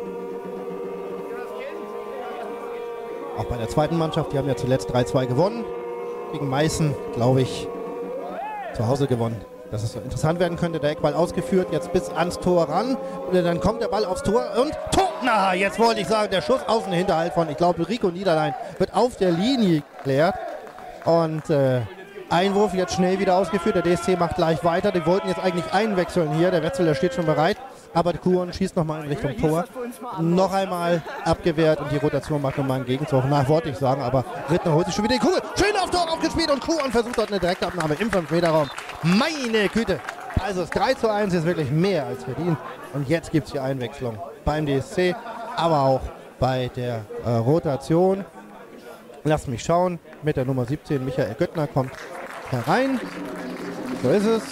Speaker 1: Auch bei der zweiten Mannschaft, die haben ja zuletzt 3:2 gewonnen. Gegen Meißen, glaube ich, zu Hause gewonnen. Dass es so interessant werden könnte. Der Eckball ausgeführt, jetzt bis ans Tor ran. Dann kommt der Ball aufs Tor und Tor! Na, jetzt wollte ich sagen, der Schuss aus dem Hinterhalt von, ich glaube, Rico Niederlein wird auf der Linie geklärt. Und Einwurf jetzt schnell wieder ausgeführt. Der DSC macht gleich weiter. Die wollten jetzt eigentlich einwechseln hier. Der Wetzel, der steht schon bereit. Aber Kuhn schießt nochmal in Richtung Tor. Noch einmal abgewehrt und die Rotation macht nochmal einen Gegenzug. Na, wollte ich sagen, aber Rittner holt sich schon wieder die Kugel. Schön auf Tor aufgespielt und Kuhn versucht dort eine Direktabnahme im 5-Meter-Raum. Meine Güte. Also das 3:1 ist wirklich mehr als verdient. Und jetzt gibt es die Einwechslung beim DSC, aber auch bei der Rotation. Lasst mich schauen. Mit der Nummer 17, Michael Göttner, kommt herein. So ist es.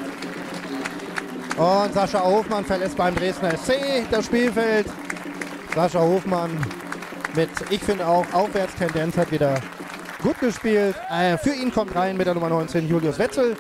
Speaker 1: Und Sascha Hofmann verlässt beim Dresdner SC das Spielfeld. Sascha Hofmann mit, ich finde auch, Aufwärtstendenz, hat wieder gut gespielt. Für ihn kommt rein mit der Nummer 19 Julius Wetzel.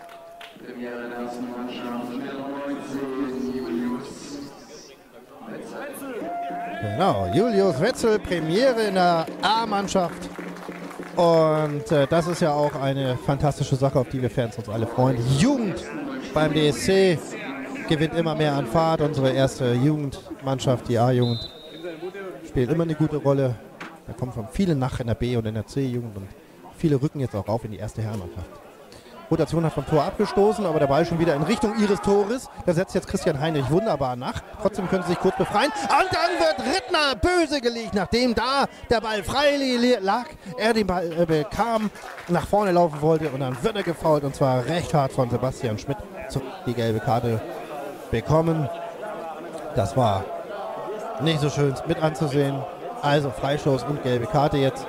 Speaker 1: Genau, Julius Wetzel, Premiere in der A-Mannschaft. Und das ist ja auch eine fantastische Sache, auf die wir Fans uns alle freuen. Die Jugend beim DSC gewinnt immer mehr an Fahrt. Unsere erste Jugendmannschaft, die A-Jugend, spielt immer eine gute Rolle. Da kommen schon viele nach in der B- und in der C-Jugend und viele rücken jetzt auch auf in die erste Herrenmannschaft. Rotation hat vom Tor abgestoßen, aber der Ball schon wieder in Richtung ihres Tores. Da setzt jetzt Christian Heinrich wunderbar nach. Trotzdem können sie sich kurz befreien. Und dann wird Rittner böse gelegt, nachdem da der Ball frei lag. Er den Ball bekam, nach vorne laufen wollte und dann wird er gefoult. Und zwar recht hart von Sebastian Schmidt. Die gelbe Karte bekommen. Das war Nicht so schön mit anzusehen. Also Freistoß und gelbe Karte jetzt.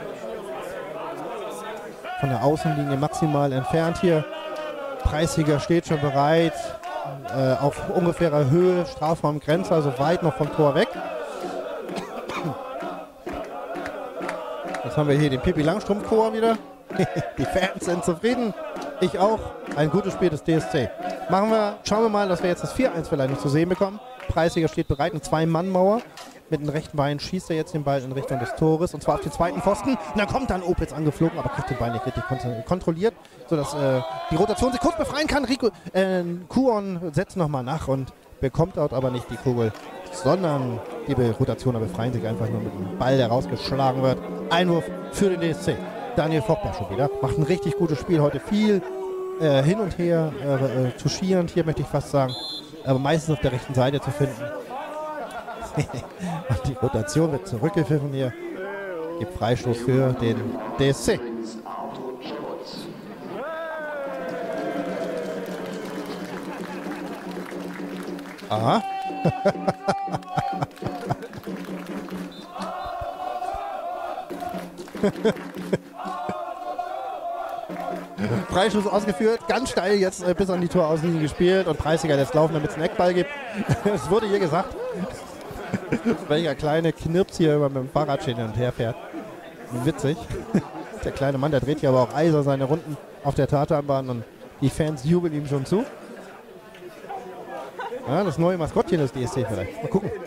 Speaker 1: Von der Außenlinie maximal entfernt hier. Preisiger steht schon bereit. Auf ungefährer Höhe, Strafraumgrenze, also weit noch vom Tor weg. Jetzt haben wir hier den Pippi Langstrumpf-Chor wieder. Die Fans sind zufrieden. Ich auch. Ein gutes Spiel des DSC. Schauen wir mal, dass wir jetzt das 4-1 vielleicht noch zu sehen bekommen. Preisiger steht bereit, eine Zwei-Mann-Mauer. Mit dem rechten Bein schießt er jetzt den Ball in Richtung des Tores. Und zwar auf den zweiten Pfosten. Und dann kommt dann Opitz angeflogen, aber kriegt den Ball nicht richtig kontrolliert, sodass die Rotation sich kurz befreien kann. Kuon setzt nochmal nach und bekommt dort aber nicht die Kugel, sondern die Rotationer befreien sich einfach nur mit dem Ball, der rausgeschlagen wird. Einwurf für den DSC. Daniel Fochtberg schon wieder. Macht ein richtig gutes Spiel heute. Viel hin und her, touchierend hier möchte ich fast sagen. Aber meistens auf der rechten Seite zu finden. Und die Rotation wird zurückgepfiffen hier. Gibt Freistoß für den DSC. Aha. Freistoß ausgeführt, ganz steil jetzt bis an die Torauslinie gespielt und Preisiger lässt laufen, damit es einen Eckball gibt. Es wurde hier gesagt, welcher kleine Knirps hier immer mit dem Fahrrad hin und her fährt. Witzig. Der kleine Mann, der dreht hier aber auch eiser seine Runden auf der Tatanbahn und die Fans jubeln ihm schon zu. Ja, das neue Maskottchen des DSC vielleicht. Mal gucken.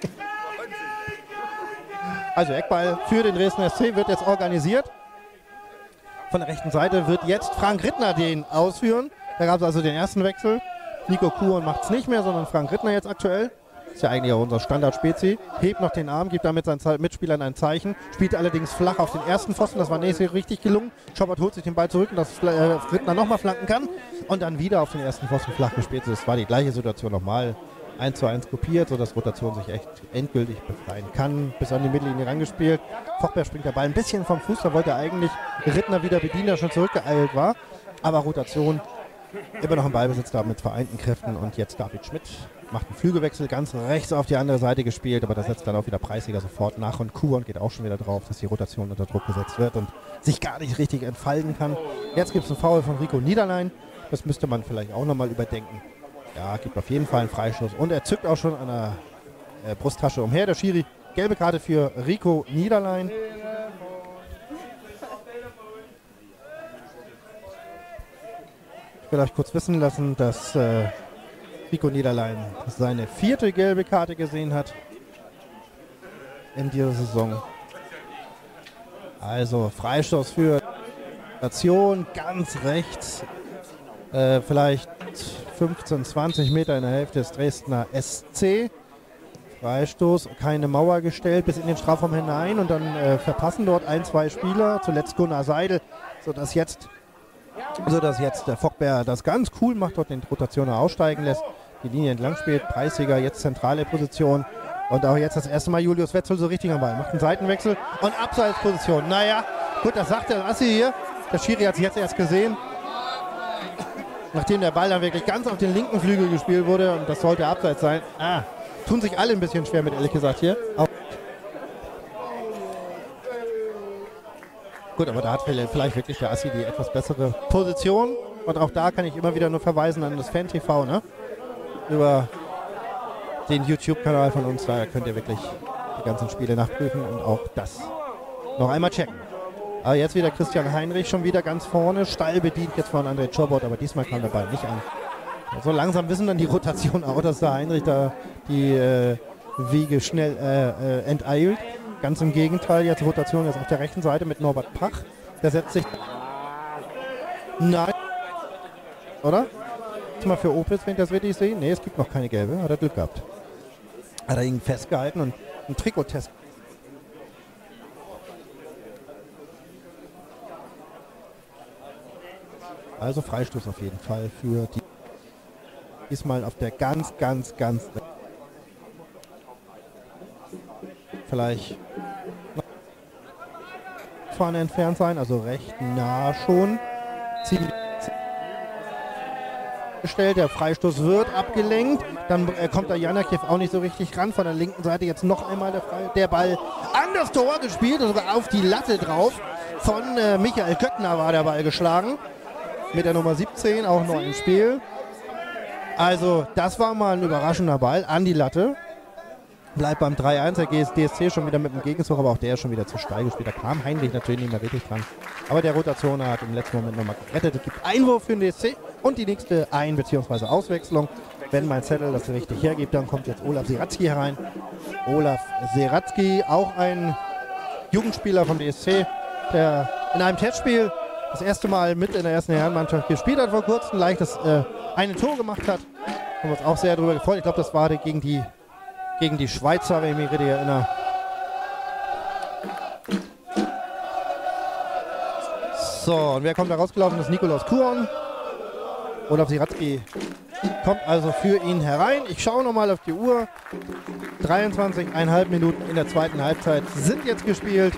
Speaker 1: Also Eckball für den Dresdner SC wird jetzt organisiert. Von der rechten Seite wird jetzt Frank Rittner den ausführen. Da gab es also den ersten Wechsel. Nico Kuhn macht es nicht mehr, sondern Frank Rittner jetzt aktuell. Ist ja eigentlich auch unser Standard-Spezi. Hebt noch den Arm, gibt damit seinen Mitspielern ein Zeichen. Spielt allerdings flach auf den ersten Pfosten. Das war nicht so richtig gelungen. Schobert holt sich den Ball zurück, dass Rittner nochmal flanken kann. Und dann wieder auf den ersten Pfosten flach gespielt. Das war die gleiche Situation nochmal. 1:1 kopiert, sodass Rotation sich echt endgültig befreien kann. Bis an die Mittellinie rangespielt. Fochtberg springt der Ball ein bisschen vom Fuß. Da wollte eigentlich Rittner wieder bedienen, der schon zurückgeeilt war. Aber Rotation immer noch im Ballbesitz da mit vereinten Kräften. Und jetzt David Schmidt macht einen Flügelwechsel, ganz rechts auf die andere Seite gespielt. Aber da setzt dann auch wieder Preisiger sofort nach. Und Kuhn geht auch schon wieder drauf, dass die Rotation unter Druck gesetzt wird und sich gar nicht richtig entfalten kann. Jetzt gibt es einen Foul von Rico Niederlein. Das müsste man vielleicht auch nochmal überdenken. Ja, gibt auf jeden Fall einen Freistoß. Und er zückt auch schon an der Brusttasche umher. Der Schiri, gelbe Karte für Rico Niederlein. Ich will euch kurz wissen lassen, dass Rico Niederlein seine 4. gelbe Karte gesehen hat in dieser Saison. Also Freistoß für Station ganz rechts. Vielleicht 15, 20 Meter in der Hälfte des Dresdner SC. Freistoß, keine Mauer gestellt bis in den Strafraum hinein und dann verpassen dort 1, 2 Spieler, zuletzt Gunnar Seidel, sodass jetzt der Fochtberg das ganz cool macht, dort den Rotationer aussteigen lässt, die Linie entlang spielt, Preisiger jetzt zentrale Position und auch jetzt das erste Mal Julius Wetzel so richtig am Ball, macht einen Seitenwechsel und Abseitsposition. Naja, gut, das sagt der Assi hier, der Schiri hat es jetzt erst gesehen. Nachdem der Ball dann wirklich ganz auf den linken Flügel gespielt wurde und das sollte abseits sein. Tun sich alle ein bisschen schwer mit, ehrlich gesagt hier. Gut, aber da hat vielleicht wirklich der Assi die etwas bessere Position. Und auch da kann ich immer wieder nur verweisen an das Fan-TV, ne? Über den YouTube-Kanal von uns. Da könnt ihr wirklich die ganzen Spiele nachprüfen und auch das noch einmal checken. Aber jetzt wieder Christian Heinrich schon wieder ganz vorne, steil bedient jetzt von André Czobot, aber diesmal kam der Ball nicht an. So langsam wissen dann die Rotation auch, dass der Heinrich da die Wege schnell enteilt. Ganz im Gegenteil, jetzt Rotation jetzt auf der rechten Seite mit Norbert Pach. Der setzt sich... Nein. Oder? Jetzt mal für Opitz, wenn ich das richtig sehe. Ne, es gibt noch keine gelbe. Hat er Glück gehabt. Hat er ihn festgehalten und einen Trikottest. Also Freistoß auf jeden Fall für die. Diesmal auf der ganz vielleicht vorne entfernt sein, also recht nah schon. gestellt. Der Freistoß wird abgelenkt. Dann kommt der Janakiw auch nicht so richtig ran. Von der linken Seite jetzt noch einmal der Ball an das Tor gespielt und sogar auf die Latte drauf. Von Michael Köttner war der Ball geschlagen. Mit der Nummer 17 auch noch im Spiel. Also das war mal ein überraschender Ball an die Latte. Bleibt beim 3-1, der DSC schon wieder mit dem Gegenzug, aber auch der ist schon wieder zu steil gespielt. Da kam Heinrich natürlich nicht mehr wirklich dran. Aber der Rotationer hat im letzten Moment nochmal gerettet. Es gibt Einwurf für den DSC und die nächste Ein- bzw. Auswechslung. Wenn mein Zettel das richtig hergibt, dann kommt jetzt Olaf Seratzky herein. Olaf Seratzky, auch ein Jugendspieler vom DSC, der in einem Testspiel das erste Mal mit in der ersten Herrenmannschaft gespielt hat vor kurzem, leichtes eine Tor gemacht hat. Haben wir uns auch sehr darüber gefreut. Ich glaube, das war gegen die Schweizer, wenn ich mich richtig erinnere. So, und wer kommt da rausgelaufen? Das ist Nikolaus Kuron. Olaf Seratzky kommt also für ihn herein. Ich schaue nochmal auf die Uhr. 23,5 Minuten in der zweiten Halbzeit sind jetzt gespielt.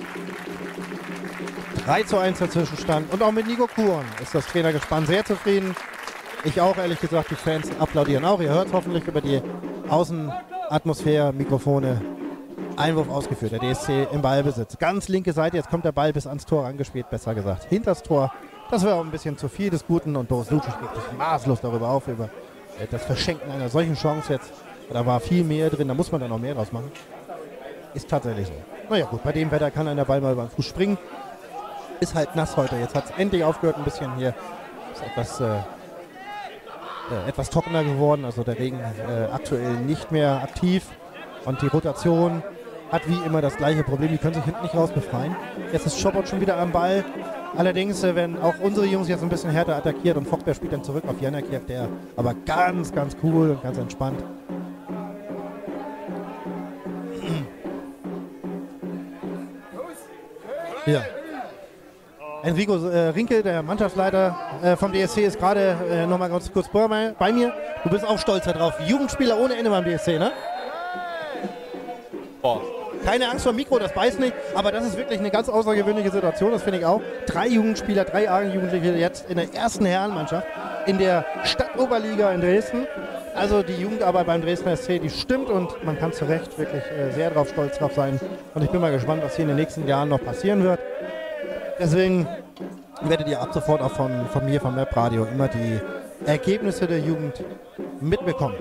Speaker 1: 3:1 der Zwischenstand. Und auch mit Nico Kuron ist das Trainergespann sehr zufrieden. Ich auch, ehrlich gesagt. Die Fans applaudieren auch. Ihr hört es hoffentlich über die Außenatmosphäre, Mikrofone. Einwurf ausgeführt. Der DSC im Ballbesitz. Ganz linke Seite. Jetzt kommt der Ball bis ans Tor angespielt. Besser gesagt, hinters Tor. Das wäre auch ein bisschen zu viel des Guten. Und Boris Lucic regt sich maßlos darüber auf, über das Verschenken einer solchen Chance jetzt. Da war viel mehr drin. Da muss man dann noch mehr draus machen. Ist tatsächlich so. Naja gut, bei dem Wetter kann einer Ball mal beim Fuß springen. Ist halt nass heute. Jetzt hat es endlich aufgehört ein bisschen hier. Ist etwas trockener geworden. Also der Regen aktuell nicht mehr aktiv. Und die Rotation hat wie immer das gleiche Problem. Die können sich hinten nicht raus befreien. Jetzt ist Schobot schon wieder am Ball. Allerdings werden auch unsere Jungs jetzt ein bisschen härter attackiert und Fockberg spielt dann zurück auf Janakiw, der aber ganz, ganz cool und ganz entspannt. Ja. Enrico Rinke, der Mannschaftsleiter vom DSC, ist gerade noch mal ganz kurz bei mir. Du bist auch stolz darauf. Jugendspieler ohne Ende beim DSC, ne? Boah. Keine Angst vor Mikro, das beißt nicht, aber das ist wirklich eine ganz außergewöhnliche Situation, das finde ich auch. 3 Jugendspieler, 3 A-Jugendliche jetzt in der ersten Herrenmannschaft in der Stadtoberliga in Dresden. Also die Jugendarbeit beim Dresdner SC, die stimmt und man kann zu Recht wirklich sehr stolz drauf sein. Und ich bin mal gespannt, was hier in den nächsten Jahren noch passieren wird. Deswegen werdet ihr ab sofort auch von mir, vom Webradio, immer die Ergebnisse der Jugend mitbekommen.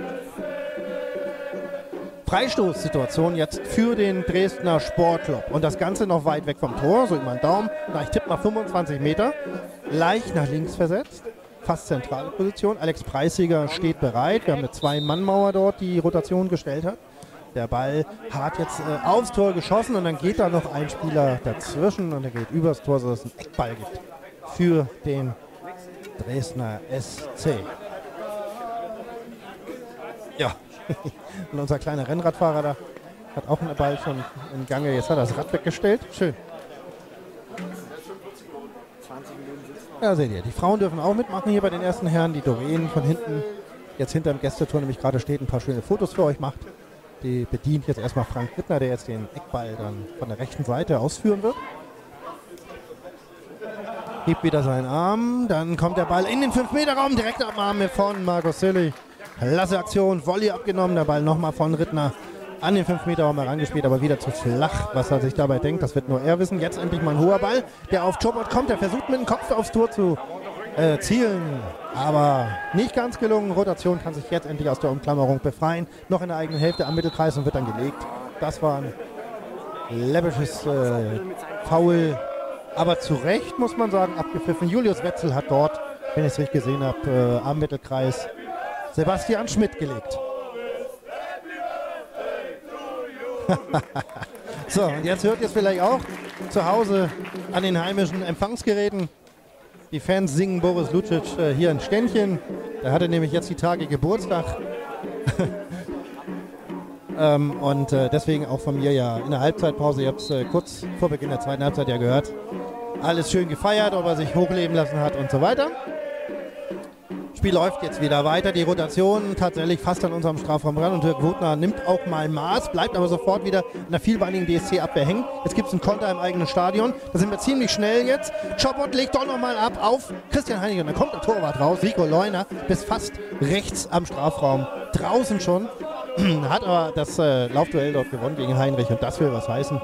Speaker 1: Freistoßsituation jetzt für den Dresdner Sportclub. Und das Ganze noch weit weg vom Tor, so über den Daumen. Ich tippe nach 25 Meter. Leicht nach links versetzt. Fast zentrale Position. Alex Preisiger steht bereit. Wir haben eine 2-Mann-Mauer dort, die Rotation gestellt hat. Der Ball hat jetzt aufs Tor geschossen und dann geht da noch ein Spieler dazwischen und er geht übers Tor, sodass es einen Eckball gibt für den Dresdner SC. Ja. Und unser kleiner Rennradfahrer da hat auch einen Ball schon im Gange. Jetzt hat er das Rad weggestellt. Schön. Ja, seht ihr, die Frauen dürfen auch mitmachen hier bei den ersten Herren. Die Doreen von hinten, jetzt hinter dem Gästetor nämlich gerade steht, ein paar schöne Fotos für euch macht. Die bedient jetzt erstmal Frank Rittner, der jetzt den Eckball dann von der rechten Seite ausführen wird. Hebt wieder seinen Arm, dann kommt der Ball in den 5-Meter-Raum, direkt am Arm von Markus Sillig. Klasse Aktion, Volley abgenommen, der Ball nochmal von Rittner an den 5-Meter-Raum herangespielt, aber wieder zu flach, was er sich dabei denkt, das wird nur er wissen. Jetzt endlich mal ein hoher Ball, der auf Schobot kommt, der versucht mit dem Kopf aufs Tor zu zielen, aber nicht ganz gelungen. Rotation kann sich jetzt endlich aus der Umklammerung befreien, noch in der eigenen Hälfte am Mittelkreis und wird dann gelegt. Das war ein läppisches Foul, aber zu Recht, muss man sagen, abgepfiffen. Julius Wetzel hat dort, wenn ich es richtig gesehen habe, am Mittelkreis Sebastian Schmidt gelegt. So, und jetzt hört ihr es vielleicht auch zu Hause an den heimischen Empfangsgeräten. Die Fans singen Boris Lucic hier ein Ständchen. Der hatte nämlich jetzt die Tage Geburtstag. Und deswegen auch von mir ja in der Halbzeitpause, ihr habt es kurz vor Beginn der zweiten Halbzeit ja gehört, alles schön gefeiert, ob er sich hochleben lassen hat und so weiter. Spiel läuft jetzt wieder weiter. Die Rotation tatsächlich fast an unserem Strafraum ran und Dirk Wotner nimmt auch mal Maß, bleibt aber sofort wieder in der vielbeinigen DSC-Abwehr hängen. Jetzt gibt es einen Konter im eigenen Stadion. Da sind wir ziemlich schnell jetzt. Chopot legt doch nochmal ab auf Christian Heinrich. Und dann kommt der Torwart raus. Rico Leuner bis fast rechts am Strafraum. Draußen schon. Hat aber das Laufduell dort gewonnen gegen Heinrich und das will was heißen.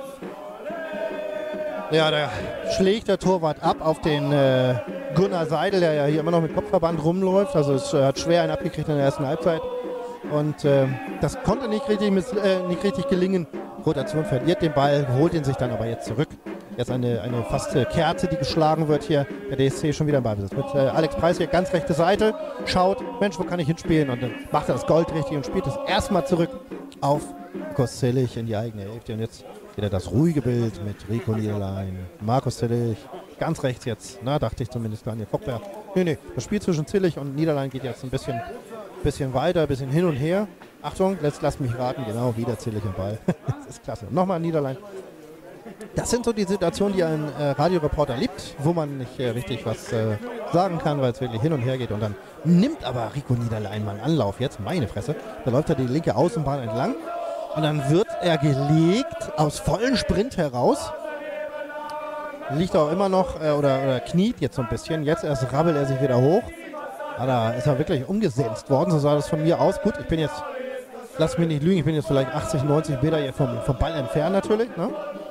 Speaker 1: Ja, da schlägt der Torwart ab auf den Gunnar Seidel, der ja hier immer noch mit Kopfverband rumläuft. Also es hat schwer einen abgekriegt in der ersten Halbzeit. Und das konnte nicht richtig gelingen. Rotation verliert den Ball, holt ihn sich dann aber jetzt zurück. Jetzt eine fast Kerze, die geschlagen wird hier. Der DSC schon wieder im Ballbesitz. Mit Alex Preis hier ganz rechte Seite. Schaut, Mensch, wo kann ich hinspielen? Und dann macht er das Gold richtig und spielt es erstmal zurück auf Markus Zillig in die eigene Hälfte. Und jetzt wieder das ruhige Bild mit Rico Niederlein. Markus Zillig, ganz rechts jetzt. Na, dachte ich zumindest Daniel Fockberg. Nee, das Spiel zwischen Zillig und Niederlein geht jetzt ein bisschen weiter, ein bisschen hin und her. Achtung, lass mich raten, genau, wieder Zillig im Ball. Das ist klasse. Nochmal Niederlein. Das sind so die Situationen, die ein Radioreporter liebt, wo man nicht richtig was sagen kann, weil es wirklich hin und her geht. Und dann nimmt aber Rico Niederlein mal einen Anlauf. Jetzt, meine Fresse. Da läuft er die linke Außenbahn entlang. Und dann wird er gelegt aus vollen Sprint heraus. Liegt auch immer noch oder kniet jetzt so ein bisschen. Jetzt erst rabbelt er sich wieder hoch. Ah, da ist er wirklich umgesetzt worden. So sah das von mir aus. Gut, ich bin jetzt, lass mich nicht lügen, ich bin jetzt vielleicht 80, 90 Meter hier vom Ball entfernt natürlich. Ne?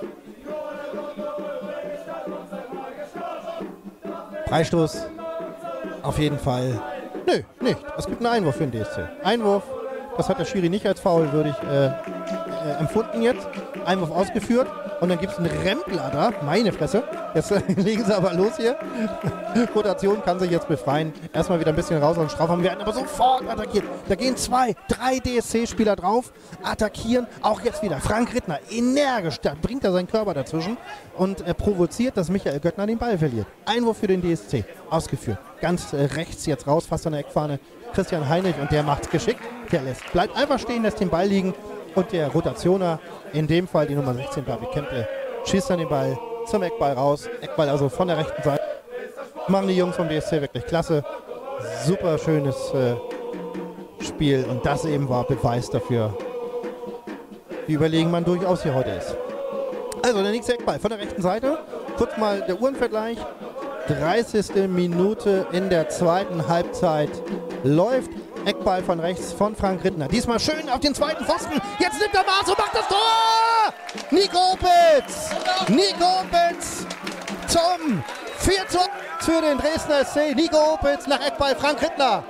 Speaker 1: Freistoß. Auf jeden Fall. Nö, nicht. Es gibt einen Einwurf für den DSC. Einwurf. Das hat der Schiri nicht als foulwürdig empfunden jetzt. Einwurf ausgeführt. Und dann gibt es einen Rempler da. Meine Fresse. Jetzt legen sie aber los hier. Rotation kann sich jetzt befreien. Erstmal wieder ein bisschen raus aus dem Strafraum. Wir werden aber sofort attackiert. Da gehen 2, 3 DSC-Spieler drauf. Attackieren. Auch jetzt wieder Frank Rittner. Energisch. Da bringt er seinen Körper dazwischen. Und provoziert, dass Michael Göttner den Ball verliert. Einwurf für den DSC. Ausgeführt. Ganz rechts jetzt raus. Fast an der Eckfahne. Christian Heinrich. Und der macht's geschickt. Der bleibt einfach stehen, lässt den Ball liegen. Und der Rotationer, in dem Fall die Nummer 16, David Kemple, schießt dann den Ball zum Eckball raus. Eckball also von der rechten Seite. Machen die Jungs vom DSC wirklich klasse. Super schönes Spiel. Und das eben war Beweis dafür, wie überlegen man durchaus hier heute ist. Also der nächste Eckball von der rechten Seite. Kurz mal der Uhrenvergleich. 30. Minute in der zweiten Halbzeit läuft. Eckball von rechts von Frank Rittner. Diesmal schön auf den zweiten Pfosten. Jetzt nimmt er Maß und macht das Tor! Nico Opitz! Nico Opitz zum 4:1 für den Dresdner SC. Nico Opitz nach Eckball Frank Rittner.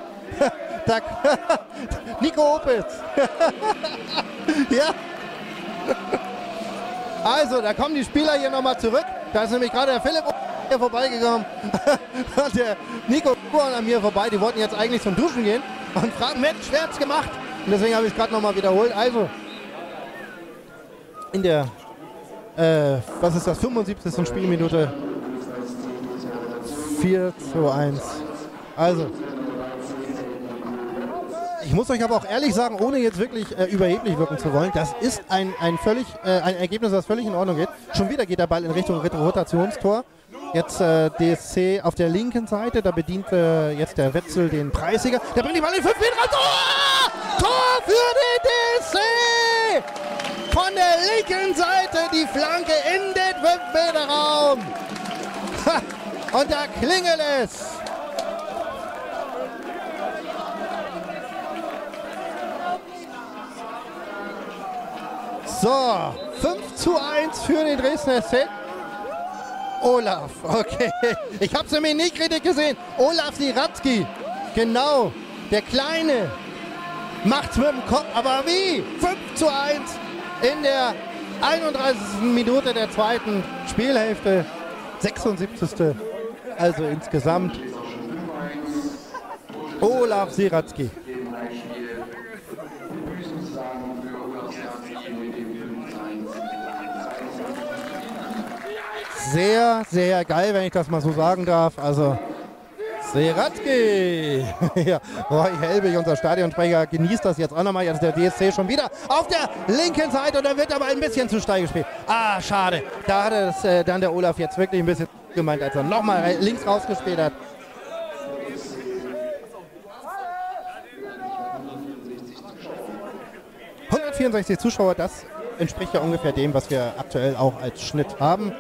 Speaker 1: Nico Opitz. Ja. Also, da kommen die Spieler hier nochmal zurück. Da ist nämlich gerade der Philipp hier vorbeigekommen. Und der Nico an mir vorbei. Die wollten jetzt eigentlich zum Duschen gehen. Und fragen, Mensch, wer hat's gemacht? Und deswegen habe ich es gerade nochmal wiederholt. Also, in der, was ist das, 75. Spielminute 4:1. Also, ich muss euch aber auch ehrlich sagen, ohne jetzt wirklich überheblich wirken zu wollen, das ist ein Ergebnis, das völlig in Ordnung geht. Schon wieder geht der Ball in Richtung Rotationstor. Jetzt DSC auf der linken Seite, da bedient jetzt der Wetzel den Preisiger. Der bringt die Ball in 5 Meter rein. Tor! Tor für den DSC! Von der linken Seite die Flanke in den 5-Meter-Raum. Und da klingelt es. So, 5:1 für den Dresdner SC. Olaf, okay. Ich habe es nämlich nicht richtig gesehen. Olaf Siratzky, genau. Der Kleine macht's mit dem Kopf. Aber wie? 5:1 in der 31. Minute der zweiten Spielhälfte. 76. Also insgesamt. Olaf Siratzky. Sehr, sehr geil, wenn ich das mal so sagen darf. Also Siratzky. Ja, Roy Helbig, unser Stadionsprecher, genießt das jetzt auch nochmal. Jetzt der DSC schon wieder auf der linken Seite und dann wird aber ein bisschen zu steil gespielt. Ah, schade. Da hat es dann der Olaf jetzt wirklich ein bisschen gemeint, als er nochmal links rausgespielt hat. 64 Zuschauer, das entspricht ja ungefähr dem, was wir aktuell auch als Schnitt haben.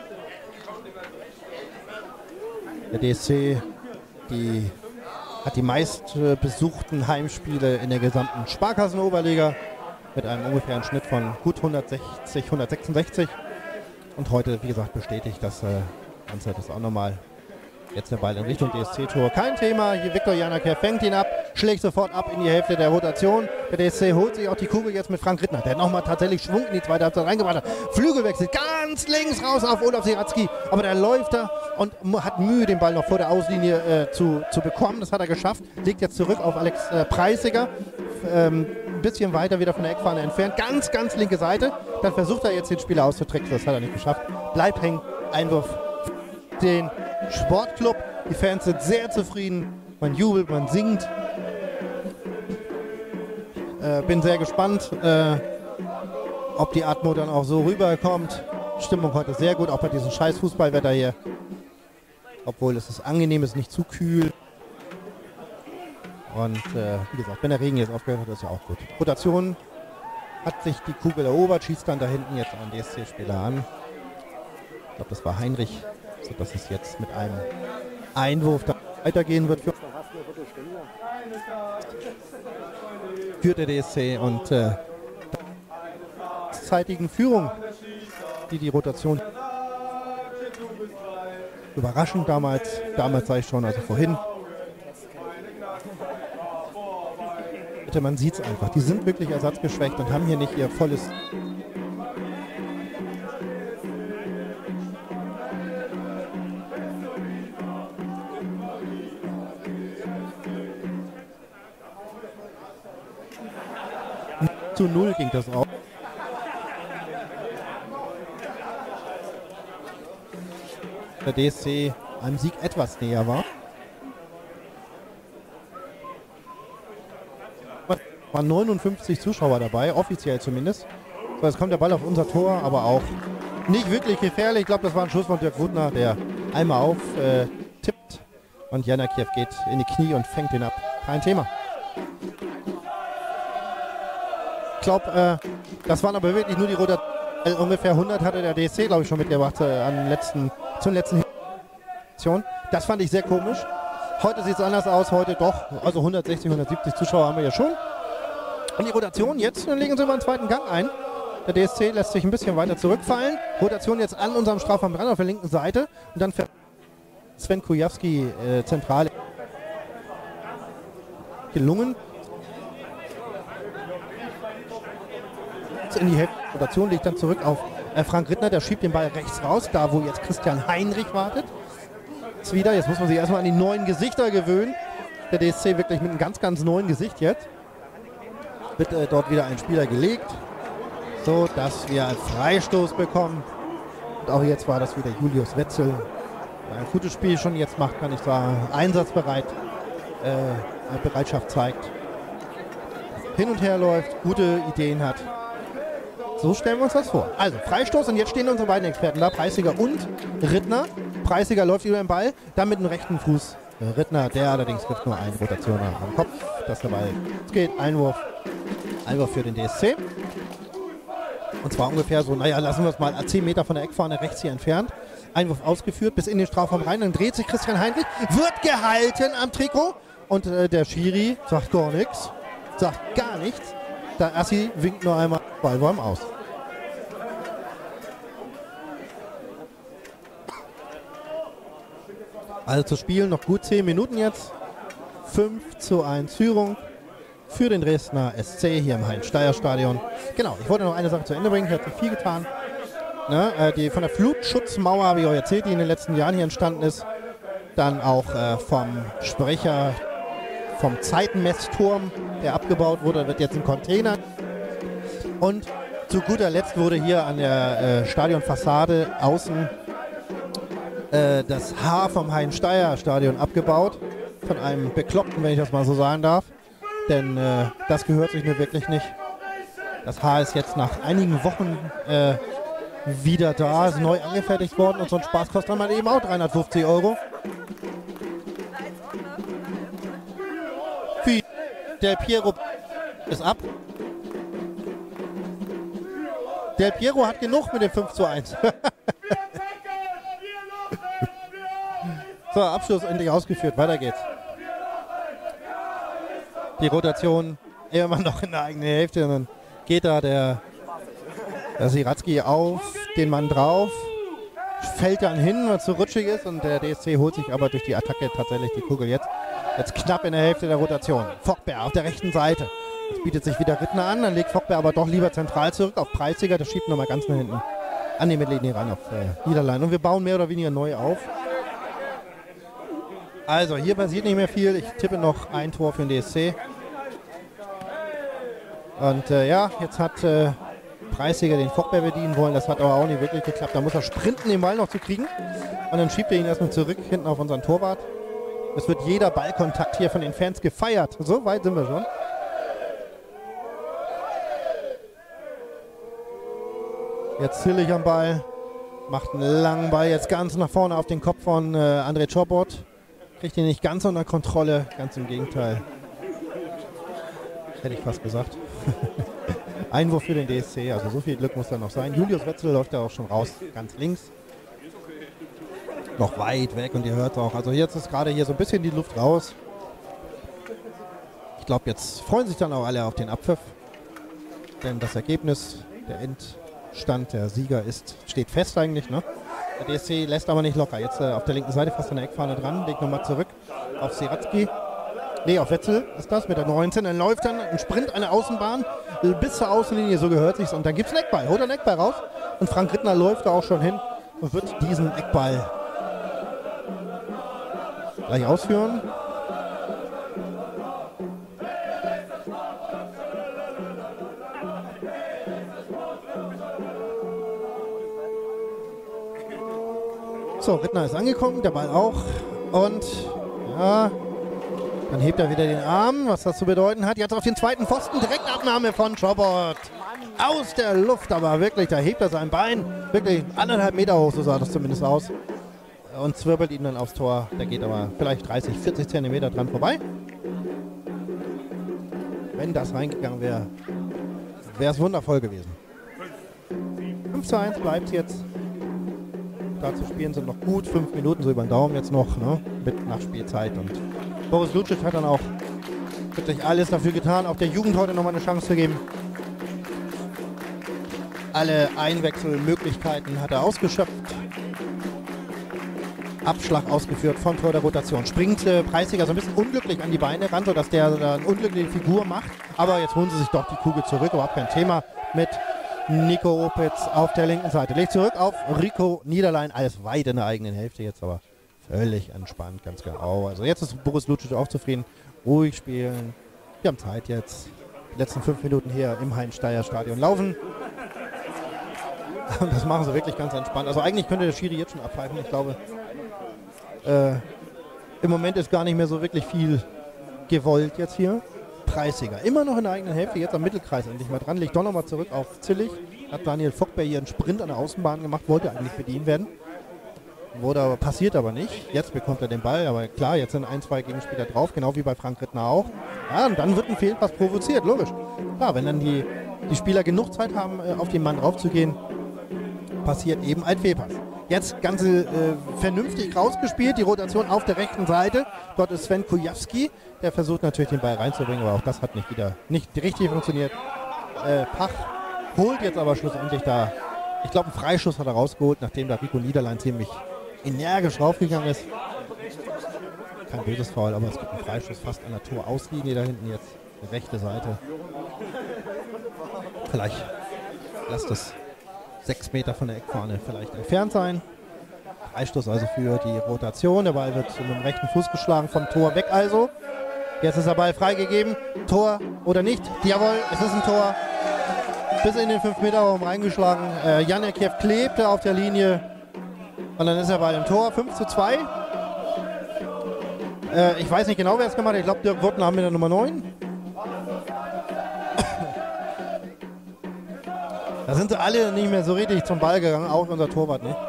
Speaker 1: Der DSC hat die meistbesuchten Heimspiele in der gesamten Sparkassenoberliga mit einem ungefähren Schnitt von gut 160, 166. Und heute, wie gesagt, bestätigt das Ganze das auch nochmal. Jetzt der Ball in Richtung DSC-Tor. Kein Thema. Hier Viktor Janaker fängt ihn ab, schlägt sofort ab in die Hälfte der Rotation. Der DSC holt sich auch die Kugel jetzt mit Frank Rittner, der nochmal tatsächlich Schwung in die zweite Halbzeit reingebracht hat. Flügelwechsel ganz links raus auf Olaf Siratzky. Aber der läuft da und hat Mühe, den Ball noch vor der Auslinie zu bekommen. Das hat er geschafft. Legt jetzt zurück auf Alex Preisiger. Ein bisschen weiter wieder von der Eckfahne entfernt. Ganz, ganz linke Seite. Dann versucht er jetzt den Spieler auszutricksen. Das hat er nicht geschafft. Bleibt hängen. Einwurf. Den Sportclub. Die Fans sind sehr zufrieden. Man jubelt, man singt. Bin sehr gespannt, ob die Atmo dann auch so rüberkommt. Stimmung heute sehr gut, auch bei diesem scheiß Fußballwetter hier. Obwohl es ist angenehm, es ist nicht zu kühl. Und wie gesagt, wenn der Regen jetzt aufgehört hat, ist ja auch gut. Rotation hat sich die Kugel erobert, schießt dann da hinten jetzt einen DSC-Spieler an. Ich glaube, das war Heinrich, sodass es jetzt mit einem Einwurf da weitergehen wird für der DSC und zeitigen Führung, die Rotation überraschend damals sage ich schon, also vorhin. Man sieht es einfach, die sind wirklich ersatzgeschwächt und haben hier nicht ihr volles... Zu 0 ging das auch. Der DSC einem Sieg etwas näher war. Es waren 59 Zuschauer dabei, offiziell zumindest. So, jetzt kommt der Ball auf unser Tor, aber auch nicht wirklich gefährlich. Ich glaube, das war ein Schuss von Dirk Wutner, der einmal auf tippt und Janakiew geht in die Knie und fängt ihn ab. Kein Thema. Ich glaube, das waren aber wirklich nur die Rotation. Ungefähr 100 hatte der DSC, glaube ich, schon mitgebracht zur letzten Situation. Das fand ich sehr komisch. Heute sieht es anders aus, heute doch. Also 160, 170 Zuschauer haben wir ja schon. Und die Rotation jetzt, dann legen sie mal einen zweiten Gang ein. Der DSC lässt sich ein bisschen weiter zurückfallen. Rotation jetzt an unserem Strafraum dran auf der linken Seite. Und dann fährt Sven Kujawski zentral gelungen. In die Hälfte der Rotation legt dann zurück auf Frank Rittner. Der schiebt den Ball rechts raus, da wo jetzt Christian Heinrich wartet. Jetzt muss man sich erstmal an die neuen Gesichter gewöhnen. Der DSC wirklich mit einem ganz, ganz neuen Gesicht jetzt. Wird dort wieder ein Spieler gelegt, so dass wir einen Freistoß bekommen. Und auch jetzt war das wieder Julius Wetzel. Ein gutes Spiel schon jetzt macht, kann ich sagen. Einsatzbereit, Bereitschaft zeigt. Hin und her läuft, gute Ideen hat. So stellen wir uns das vor. Also Freistoß und jetzt stehen unsere beiden Experten da, Preisiger und Rittner. Preisiger läuft über den Ball, dann mit dem rechten Fuß Rittner, der allerdings trifft nur eine Rotation am Kopf, dass der Ball geht. Einwurf für den DSC. Und zwar ungefähr so, naja, lassen wir es mal 10 Meter von der Eckfahne rechts hier entfernt. Einwurf ausgeführt, bis in den Strafraum rein, dann dreht sich Christian Heinrich, wird gehalten am Trikot und der Schiri sagt gar nichts, sagt gar nichts. Der Assi winkt nur einmal Ballwurm aus. Also zu spielen noch gut 10 Minuten jetzt. 5:1 Führung für den Dresdner SC hier im Heinz-Steier-Stadion. Genau, ich wollte noch eine Sache zu Ende bringen, hier hat sich viel getan. Ne, die von der Flutschutzmauer, habe ich euch erzählt, die in den letzten Jahren hier entstanden ist. Dann auch vom Sprecher vom Zeitenmessturm, der abgebaut wurde, wird jetzt ein Container. Und zu guter Letzt wurde hier an der Stadionfassade außen das Haar vom Heinz-Steier-Stadion abgebaut. Von einem Bekloppten, wenn ich das mal so sagen darf. Denn das gehört sich mir wirklich nicht. Das Haar ist jetzt nach einigen Wochen wieder da, ist neu angefertigt worden und so ein Spaß kostet dann mal eben auch 350 €. Der Piero ist ab. Del Piero hat genug mit dem 5:1. So, Abschluss endlich ausgeführt. Weiter geht's. Die Rotation immer noch in der eigenen Hälfte. Und dann geht da der Siratzky auf den Mann drauf. Fällt dann hin, weil es so rutschig ist. Und der DSC holt sich aber durch die Attacke tatsächlich die Kugel jetzt. Jetzt knapp in der Hälfte der Rotation. Fockberg auf der rechten Seite. Jetzt bietet sich wieder Rittner an. Dann legt Fockberg aber doch lieber zentral zurück auf Preisiger. Das schiebt nochmal ganz nach hinten an die Mittellinie ran auf Niederlande. Und wir bauen mehr oder weniger neu auf. Also hier passiert nicht mehr viel. Ich tippe noch ein Tor für den DSC. Und ja, jetzt hat Preisiger den Fockberg bedienen wollen. Das hat aber auch nicht wirklich geklappt. Da muss er sprinten, den Ball noch zu kriegen. Und dann schiebt er ihn erstmal zurück, hinten auf unseren Torwart. Es wird jeder Ballkontakt hier von den Fans gefeiert. So weit sind wir schon. Jetzt Zillig am Ball. Macht einen langen Ball jetzt ganz nach vorne auf den Kopf von André Czopot. Kriegt ihn nicht ganz unter Kontrolle. Ganz im Gegenteil. Hätte ich fast gesagt. Einwurf für den DSC. Also so viel Glück muss da noch sein. Julius Wetzel läuft da auch schon raus. Ganz links. Noch weit weg und ihr hört auch. Also jetzt ist gerade hier so ein bisschen die Luft raus. Ich glaube, jetzt freuen sich dann auch alle auf den Abpfiff. Denn das Ergebnis, der Endstand, der Sieger steht fest eigentlich. Ne? Der DSC lässt aber nicht locker. Jetzt auf der linken Seite fast an der Eckfahne dran. Legt nochmal zurück auf Siratzky. Nee, auf Wetzel ist das mit der 19. Dann läuft dann ein Sprint an der Außenbahn bis zur Außenlinie, so gehört sich's. Und dann gibt's einen Eckball. Holt einen Eckball raus. Und Frank Rittner läuft da auch schon hin und wird diesen Eckball gleich ausführen. So, Rittner ist angekommen, der Ball auch. Und ja, dann hebt er wieder den Arm, was das zu bedeuten hat. Jetzt auf den zweiten Pfosten, Direktabnahme von Czopot. Aus der Luft, aber wirklich, da hebt er sein Bein. Wirklich 1,5 Meter hoch, so sah das zumindest aus. Und zwirbelt ihn dann aufs Tor. Der geht aber vielleicht 30, 40 Zentimeter dran vorbei. Wenn das reingegangen wäre, wäre es wundervoll gewesen. 5:1 bleibt jetzt. Da zu spielen sind noch gut 5 Minuten, so über den Daumen jetzt noch, ne? Mit Nachspielzeit. Und Boris Lucic hat dann auch wirklich alles dafür getan, auch der Jugend heute nochmal eine Chance zu geben. Alle Einwechselmöglichkeiten hat er ausgeschöpft. Abschlag ausgeführt von Tor der Rotation. Springt Preisiger so ein bisschen unglücklich an die Beine ran, sodass der eine unglückliche Figur macht. Aber jetzt holen sie sich doch die Kugel zurück, überhaupt kein Thema mit Nico Opitz auf der linken Seite. Legt zurück auf Rico Niederlein, alles weit in der eigenen Hälfte jetzt, aber völlig entspannt, ganz genau. Also jetzt ist Boris Lucic auch zufrieden. Ruhig spielen. Wir haben Zeit jetzt. Die letzten 5 Minuten hier im Heinz-Steier-Stadion laufen. Und das machen sie wirklich ganz entspannt. Also eigentlich könnte der Schiri jetzt schon abpfeifen. Ich glaube, im Moment ist gar nicht mehr so wirklich viel gewollt jetzt hier. Preisiger, immer noch in der eigenen Hälfte, jetzt am Mittelkreis endlich mal dran. Legt doch nochmal zurück auf Zillig. Hat Daniel Fockberg hier einen Sprint an der Außenbahn gemacht, wollte eigentlich bedient werden. Passiert aber nicht. Jetzt bekommt er den Ball, aber klar, jetzt sind 1, 2 Gegenspieler drauf, genau wie bei Frank Rittner auch. Ja, und dann wird ein Fehlpass provoziert, logisch. Klar, wenn dann die Spieler genug Zeit haben, auf den Mann drauf zu gehen, passiert eben ein Fehlpass. Jetzt Ganze vernünftig rausgespielt, die Rotation auf der rechten Seite. Dort ist Sven Kujawski, der versucht natürlich den Ball reinzubringen, aber auch das hat nicht richtig funktioniert. Pach holt jetzt aber schlussendlich da, ich glaube einen Freischuss hat er rausgeholt, nachdem da Rico Niederlein ziemlich energisch raufgegangen ist. Kein böses Foul, aber es gibt einen Freischuss fast an der Torauslinie da hinten jetzt, die rechte Seite. Vielleicht lasst es 6 Meter von der Eckfahne vielleicht entfernt sein. Freistoß also für die Rotation. Der Ball wird mit dem rechten Fuß geschlagen, vom Tor weg also. Jetzt ist der Ball freigegeben. Tor oder nicht? Jawohl, es ist ein Tor. Bis in den 5-Meter-Raum reingeschlagen. Janekiew klebte auf der Linie. Und dann ist der Ball im Tor. 5:2. Ich weiß nicht genau, wer es gemacht hat. Ich glaube, Dirk Wurtner haben wir der Nummer 9. Da sind sie alle nicht mehr so richtig zum Ball gegangen, auch unser Torwart nicht.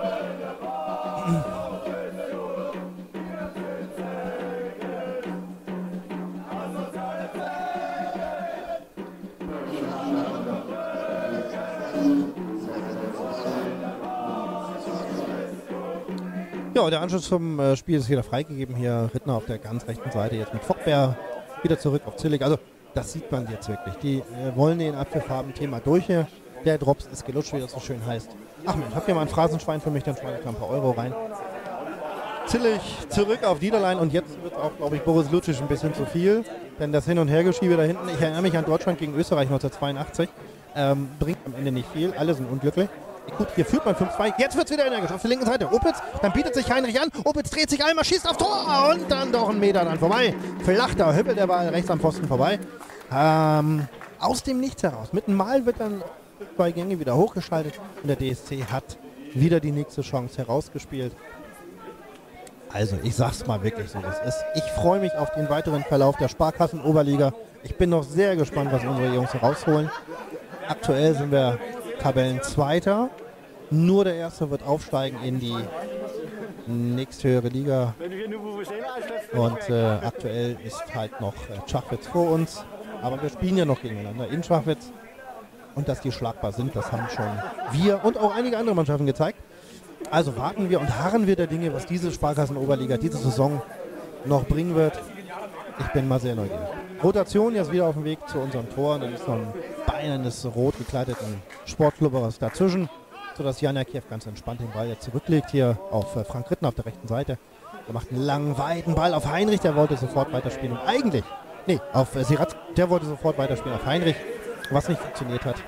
Speaker 1: Ja, der Anschluss zum Spiel ist wieder freigegeben. Hier Rittner auf der ganz rechten Seite, jetzt mit Fockbär wieder zurück auf Zillig. Also das sieht man jetzt wirklich. Die wollen den Apfelfarben-Thema durch hier. Der Drops ist gelutscht, wie das so schön heißt. Ach Mensch, habt ihr mal ein Phrasenschwein für mich, dann schmeiße ich da ein paar Euro rein. Zillig zurück auf Niederlein und jetzt wird auch, glaube ich, Boris Lucic ein bisschen zu viel. Denn das Hin- und Hergeschiebe da hinten, ich erinnere mich an Deutschland gegen Österreich 1982, bringt am Ende nicht viel. Alle sind unglücklich. Gut, hier führt man 5-2. Jetzt wird es wieder energisch auf der linken Seite. Opitz, dann bietet sich Heinrich an. Opitz dreht sich einmal, schießt auf Tor und dann doch einen Meter dann vorbei. Flach, da hüppelt der Ball rechts am Pfosten vorbei. Aus dem Nichts heraus. Mit einem Mal wird dann 2 Gänge wieder hochgeschaltet und der DSC hat wieder die nächste Chance herausgespielt. Also ich sag's mal wirklich so, das ist. Ich freue mich auf den weiteren Verlauf der Sparkassen-Oberliga. Ich bin noch sehr gespannt, was unsere Jungs herausholen. Aktuell sind wir Tabellenzweiter. Nur der Erste wird aufsteigen in die nächsthöhere Liga. Und aktuell ist halt noch Schachwitz vor uns. Aber wir spielen ja noch gegeneinander in Schachwitz. Und dass die schlagbar sind, das haben schon wir und auch einige andere Mannschaften gezeigt. Also warten wir und harren wir der Dinge, was diese Sparkassen-Oberliga diese Saison noch bringen wird. Ich bin mal sehr neugierig. Rotation jetzt wieder auf dem Weg zu unserem Tor. Dann ist noch ein beinernes rot gekleideten Sportclubberes dazwischen, sodass Janakiew ganz entspannt den Ball jetzt zurücklegt hier auf Frank Rittner auf der rechten Seite. Er macht einen langen, weiten Ball auf Heinrich, der wollte sofort weiterspielen. Und eigentlich, auf Siratz, der wollte sofort weiterspielen auf Heinrich, was nicht funktioniert hat.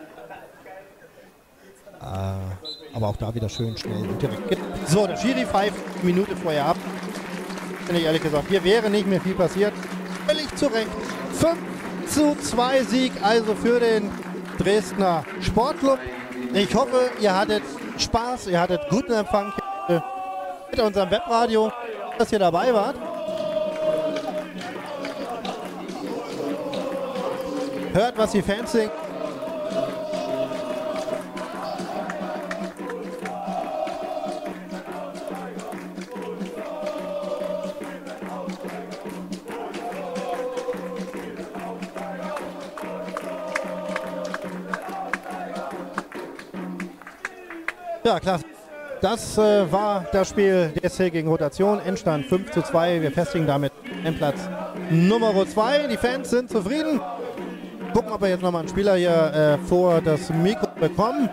Speaker 1: Aber auch da wieder schön schnell und direkt. So, der Schiri pfeift eine Minute vorher ab. Finde ich ehrlich gesagt, hier wäre nicht mehr viel passiert. Völlig zu Recht. 5:2 Sieg also für den Dresdner Sportclub. Ich hoffe, ihr hattet Spaß, ihr hattet guten Empfang mit unserem Webradio, dass ihr dabei wart. Hört, was die Fans singen. Ja, klasse. Das war das Spiel DSC gegen Rotation. Endstand 5:2. Wir festigen damit den Platz Nummer 2. Die Fans sind zufrieden. Gucken, ob wir jetzt nochmal einen Spieler hier vor das Mikro bekommen.